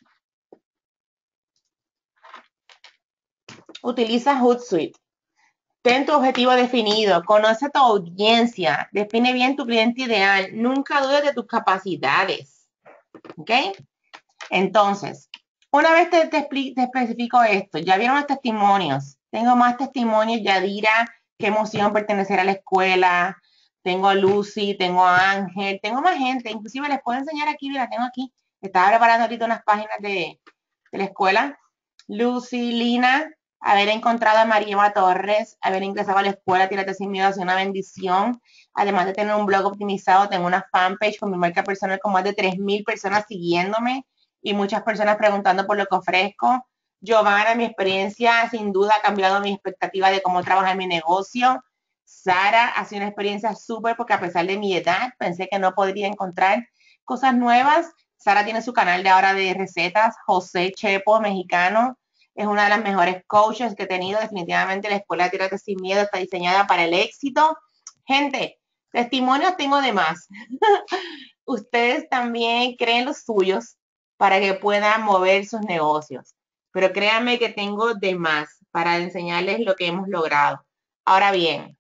utiliza Hootsuite. Ten tu objetivo definido, conoce tu audiencia, define bien tu cliente ideal, nunca dudes de tus capacidades, ¿ok? Entonces, una vez te especifico esto, ya vieron los testimonios, tengo más testimonios, Yadira, qué emoción pertenecer a la escuela, tengo a Lucy, tengo a Ángel, tengo más gente, inclusive les puedo enseñar aquí, mira, tengo aquí Estaba preparando ahorita unas páginas de la escuela. Lucy, Lina, haber encontrado a Mariema Torres, haber ingresado a la escuela Tírate Sin Miedo, ha sido una bendición. Además de tener un blog optimizado, tengo una fanpage con mi marca personal con más de 3,000 personas siguiéndome y muchas personas preguntando por lo que ofrezco. Giovanna, mi experiencia sin duda ha cambiado mi expectativa de cómo trabajar mi negocio. Sara, ha sido una experiencia súper porque a pesar de mi edad pensé que no podría encontrar cosas nuevas. Sara tiene su canal de ahora de recetas. José Chepo, mexicano, es una de las mejores coaches que he tenido. Definitivamente la escuela de Tírate Sin Miedo está diseñada para el éxito. Gente, testimonios tengo de más. Ustedes también creen los suyos para que puedan mover sus negocios. Pero créanme que tengo de más para enseñarles lo que hemos logrado. Ahora bien,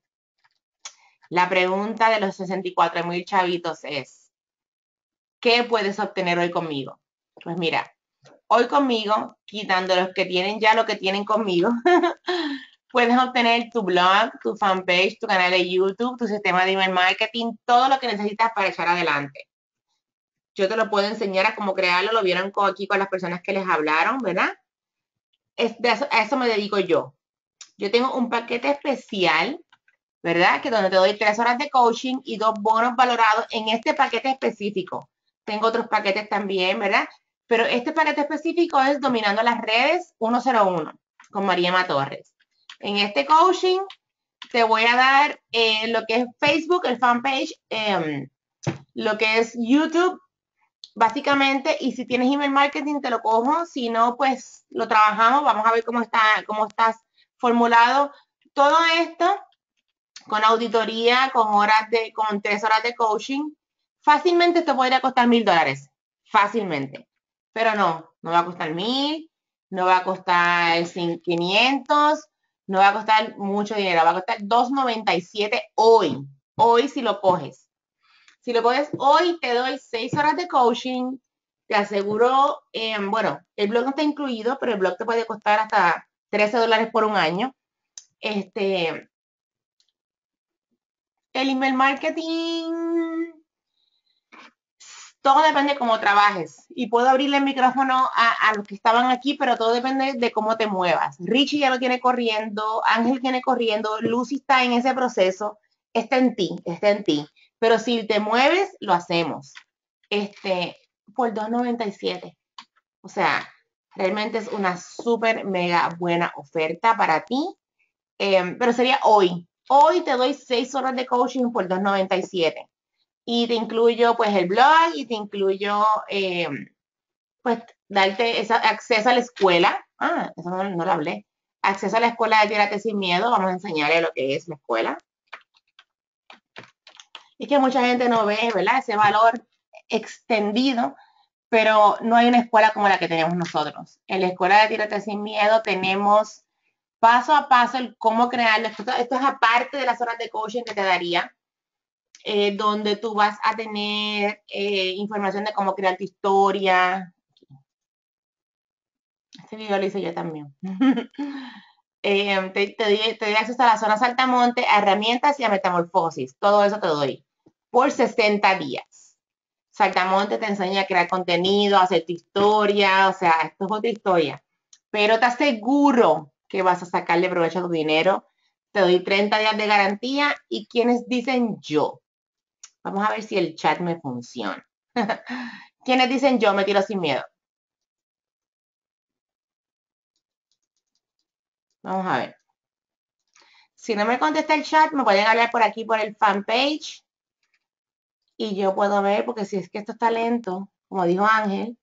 la pregunta de los 64,000 chavitos es, ¿qué puedes obtener hoy conmigo? Pues mira, hoy conmigo, quitando los que tienen ya lo que tienen conmigo, puedes obtener tu blog, tu fanpage, tu canal de YouTube, tu sistema de email marketing, todo lo que necesitas para echar adelante. Yo te lo puedo enseñar a cómo crearlo, lo vieron aquí con las personas que les hablaron, ¿verdad? A eso me dedico yo. Yo tengo un paquete especial, ¿verdad? Que donde te doy 3 horas de coaching y 2 bonos valorados en este paquete específico. Tengo otros paquetes también, ¿verdad? Pero este paquete específico es Dominando las Redes 101 con Mariema Torres. En este coaching te voy a dar lo que es Facebook, el fanpage, lo que es YouTube, básicamente, y si tienes email marketing te lo cojo, si no, pues lo trabajamos, vamos a ver cómo estás formulado. Todo esto con auditoría, con 3 horas de coaching, fácilmente te podría costar $1,000, fácilmente. Pero no va a costar 1,000, no va a costar 500, no va a costar mucho dinero, va a costar $2.97 hoy si lo coges. Si lo coges hoy, te doy 6 horas de coaching, te aseguro, bueno, el blog no está incluido, pero el blog te puede costar hasta $13 por un año. El email marketing, todo depende de cómo trabajes. Y puedo abrirle el micrófono a los que estaban aquí, pero todo depende de cómo te muevas. Richie ya lo tiene corriendo, Ángel tiene corriendo, Lucy está en ese proceso. Está en ti. Pero si te mueves, lo hacemos. Por $2.97. O sea, realmente es una súper mega buena oferta para ti. Pero sería hoy. Hoy te doy 6 horas de coaching por $2.97. Y te incluyo pues el blog y te incluyo pues darte acceso a la escuela. Eso no lo hablé. Acceso a la escuela de Tírate Sin Miedo. Vamos a enseñarle lo que es la escuela. Es que mucha gente no ve, ¿verdad? Ese valor extendido, pero no hay una escuela como la que tenemos nosotros. En la escuela de Tírate Sin Miedo tenemos paso a paso el cómo crearlo. Esto es aparte de las horas de coaching que te daría, donde tú vas a tener información de cómo crear tu historia. Este video lo hice yo también. Te doy acceso a la zona saltamonte, a herramientas y a metamorfosis. Todo eso te doy por 60 días. Saltamonte te enseña a crear contenido, a hacer tu historia, o sea, esto es otra historia. Pero te aseguro que vas a sacarle provecho a tu dinero. Te doy 30 días de garantía y quienes dicen yo. Vamos a ver si el chat me funciona. Quienes dicen yo, me tiro sin miedo. Vamos a ver. Si no me contesta el chat, me pueden hablar por aquí por el fanpage. Y yo puedo ver, porque si es que esto está lento, como dijo Ángel.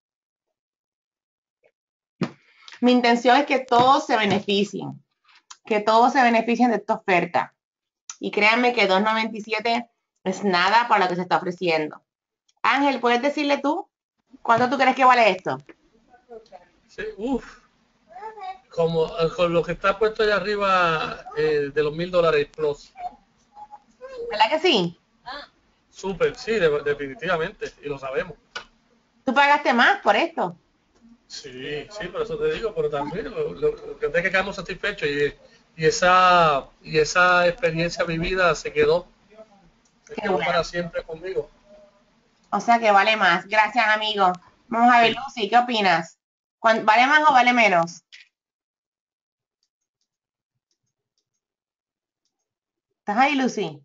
Mi intención es que todos se beneficien. Que todos se beneficien de esta oferta. Y créanme que $2.97 es nada para lo que se está ofreciendo. Ángel, ¿puedes decirle tú? ¿Cuánto tú crees que vale esto? Sí, como con lo que está puesto allá arriba de los $1,000 plus. ¿Verdad que sí? Súper, sí, definitivamente, y lo sabemos. ¿Tú pagaste más por esto? Sí, por eso te digo, pero también lo que es que quedamos satisfechos y esa experiencia vivida se quedó bueno para siempre conmigo. O sea que vale más. Gracias, amigo. Vamos a ver, Lucy, ¿qué opinas? ¿Vale más o vale menos? ¿Estás ahí, Lucy?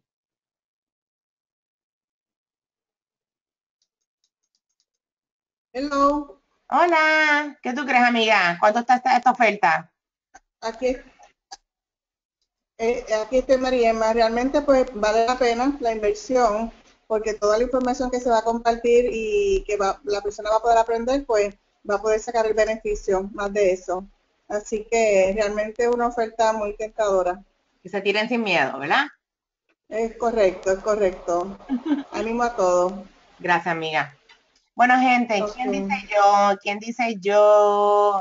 Hello, Hola, ¿qué tú crees, amiga? ¿Cuánto está esta oferta? aquí, aquí estoy Mariema. Realmente pues vale la pena la inversión porque toda la información que se va a compartir y que la persona va a poder aprender, pues va a poder sacar el beneficio más de eso. Así que realmente es una oferta muy tentadora. Que se tiren sin miedo, ¿verdad? Es correcto, es correcto. Ánimo a todos. Gracias, amiga. Bueno, gente, Ok. ¿quién dice yo? ¿Quién dice yo?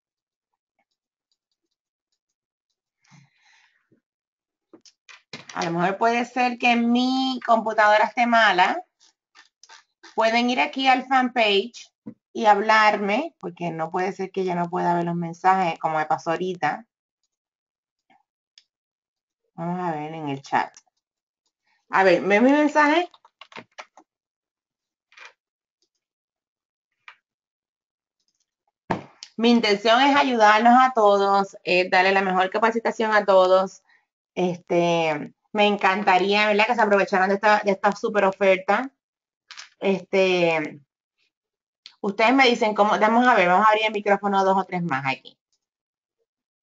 A lo mejor puede ser que mi computadora esté mala. Pueden ir aquí al fanpage y hablarme, porque no puede ser que yo no pueda ver los mensajes como me pasó ahorita. Vamos a ver en el chat. A ver, ¿ven mi mensaje? Mi intención es ayudarnos a todos, darle la mejor capacitación a todos. Me encantaría, ¿verdad? Que se aprovecharan de esta super oferta. Ustedes me dicen cómo, vamos a ver, vamos a abrir el micrófono a 2 o 3 más aquí.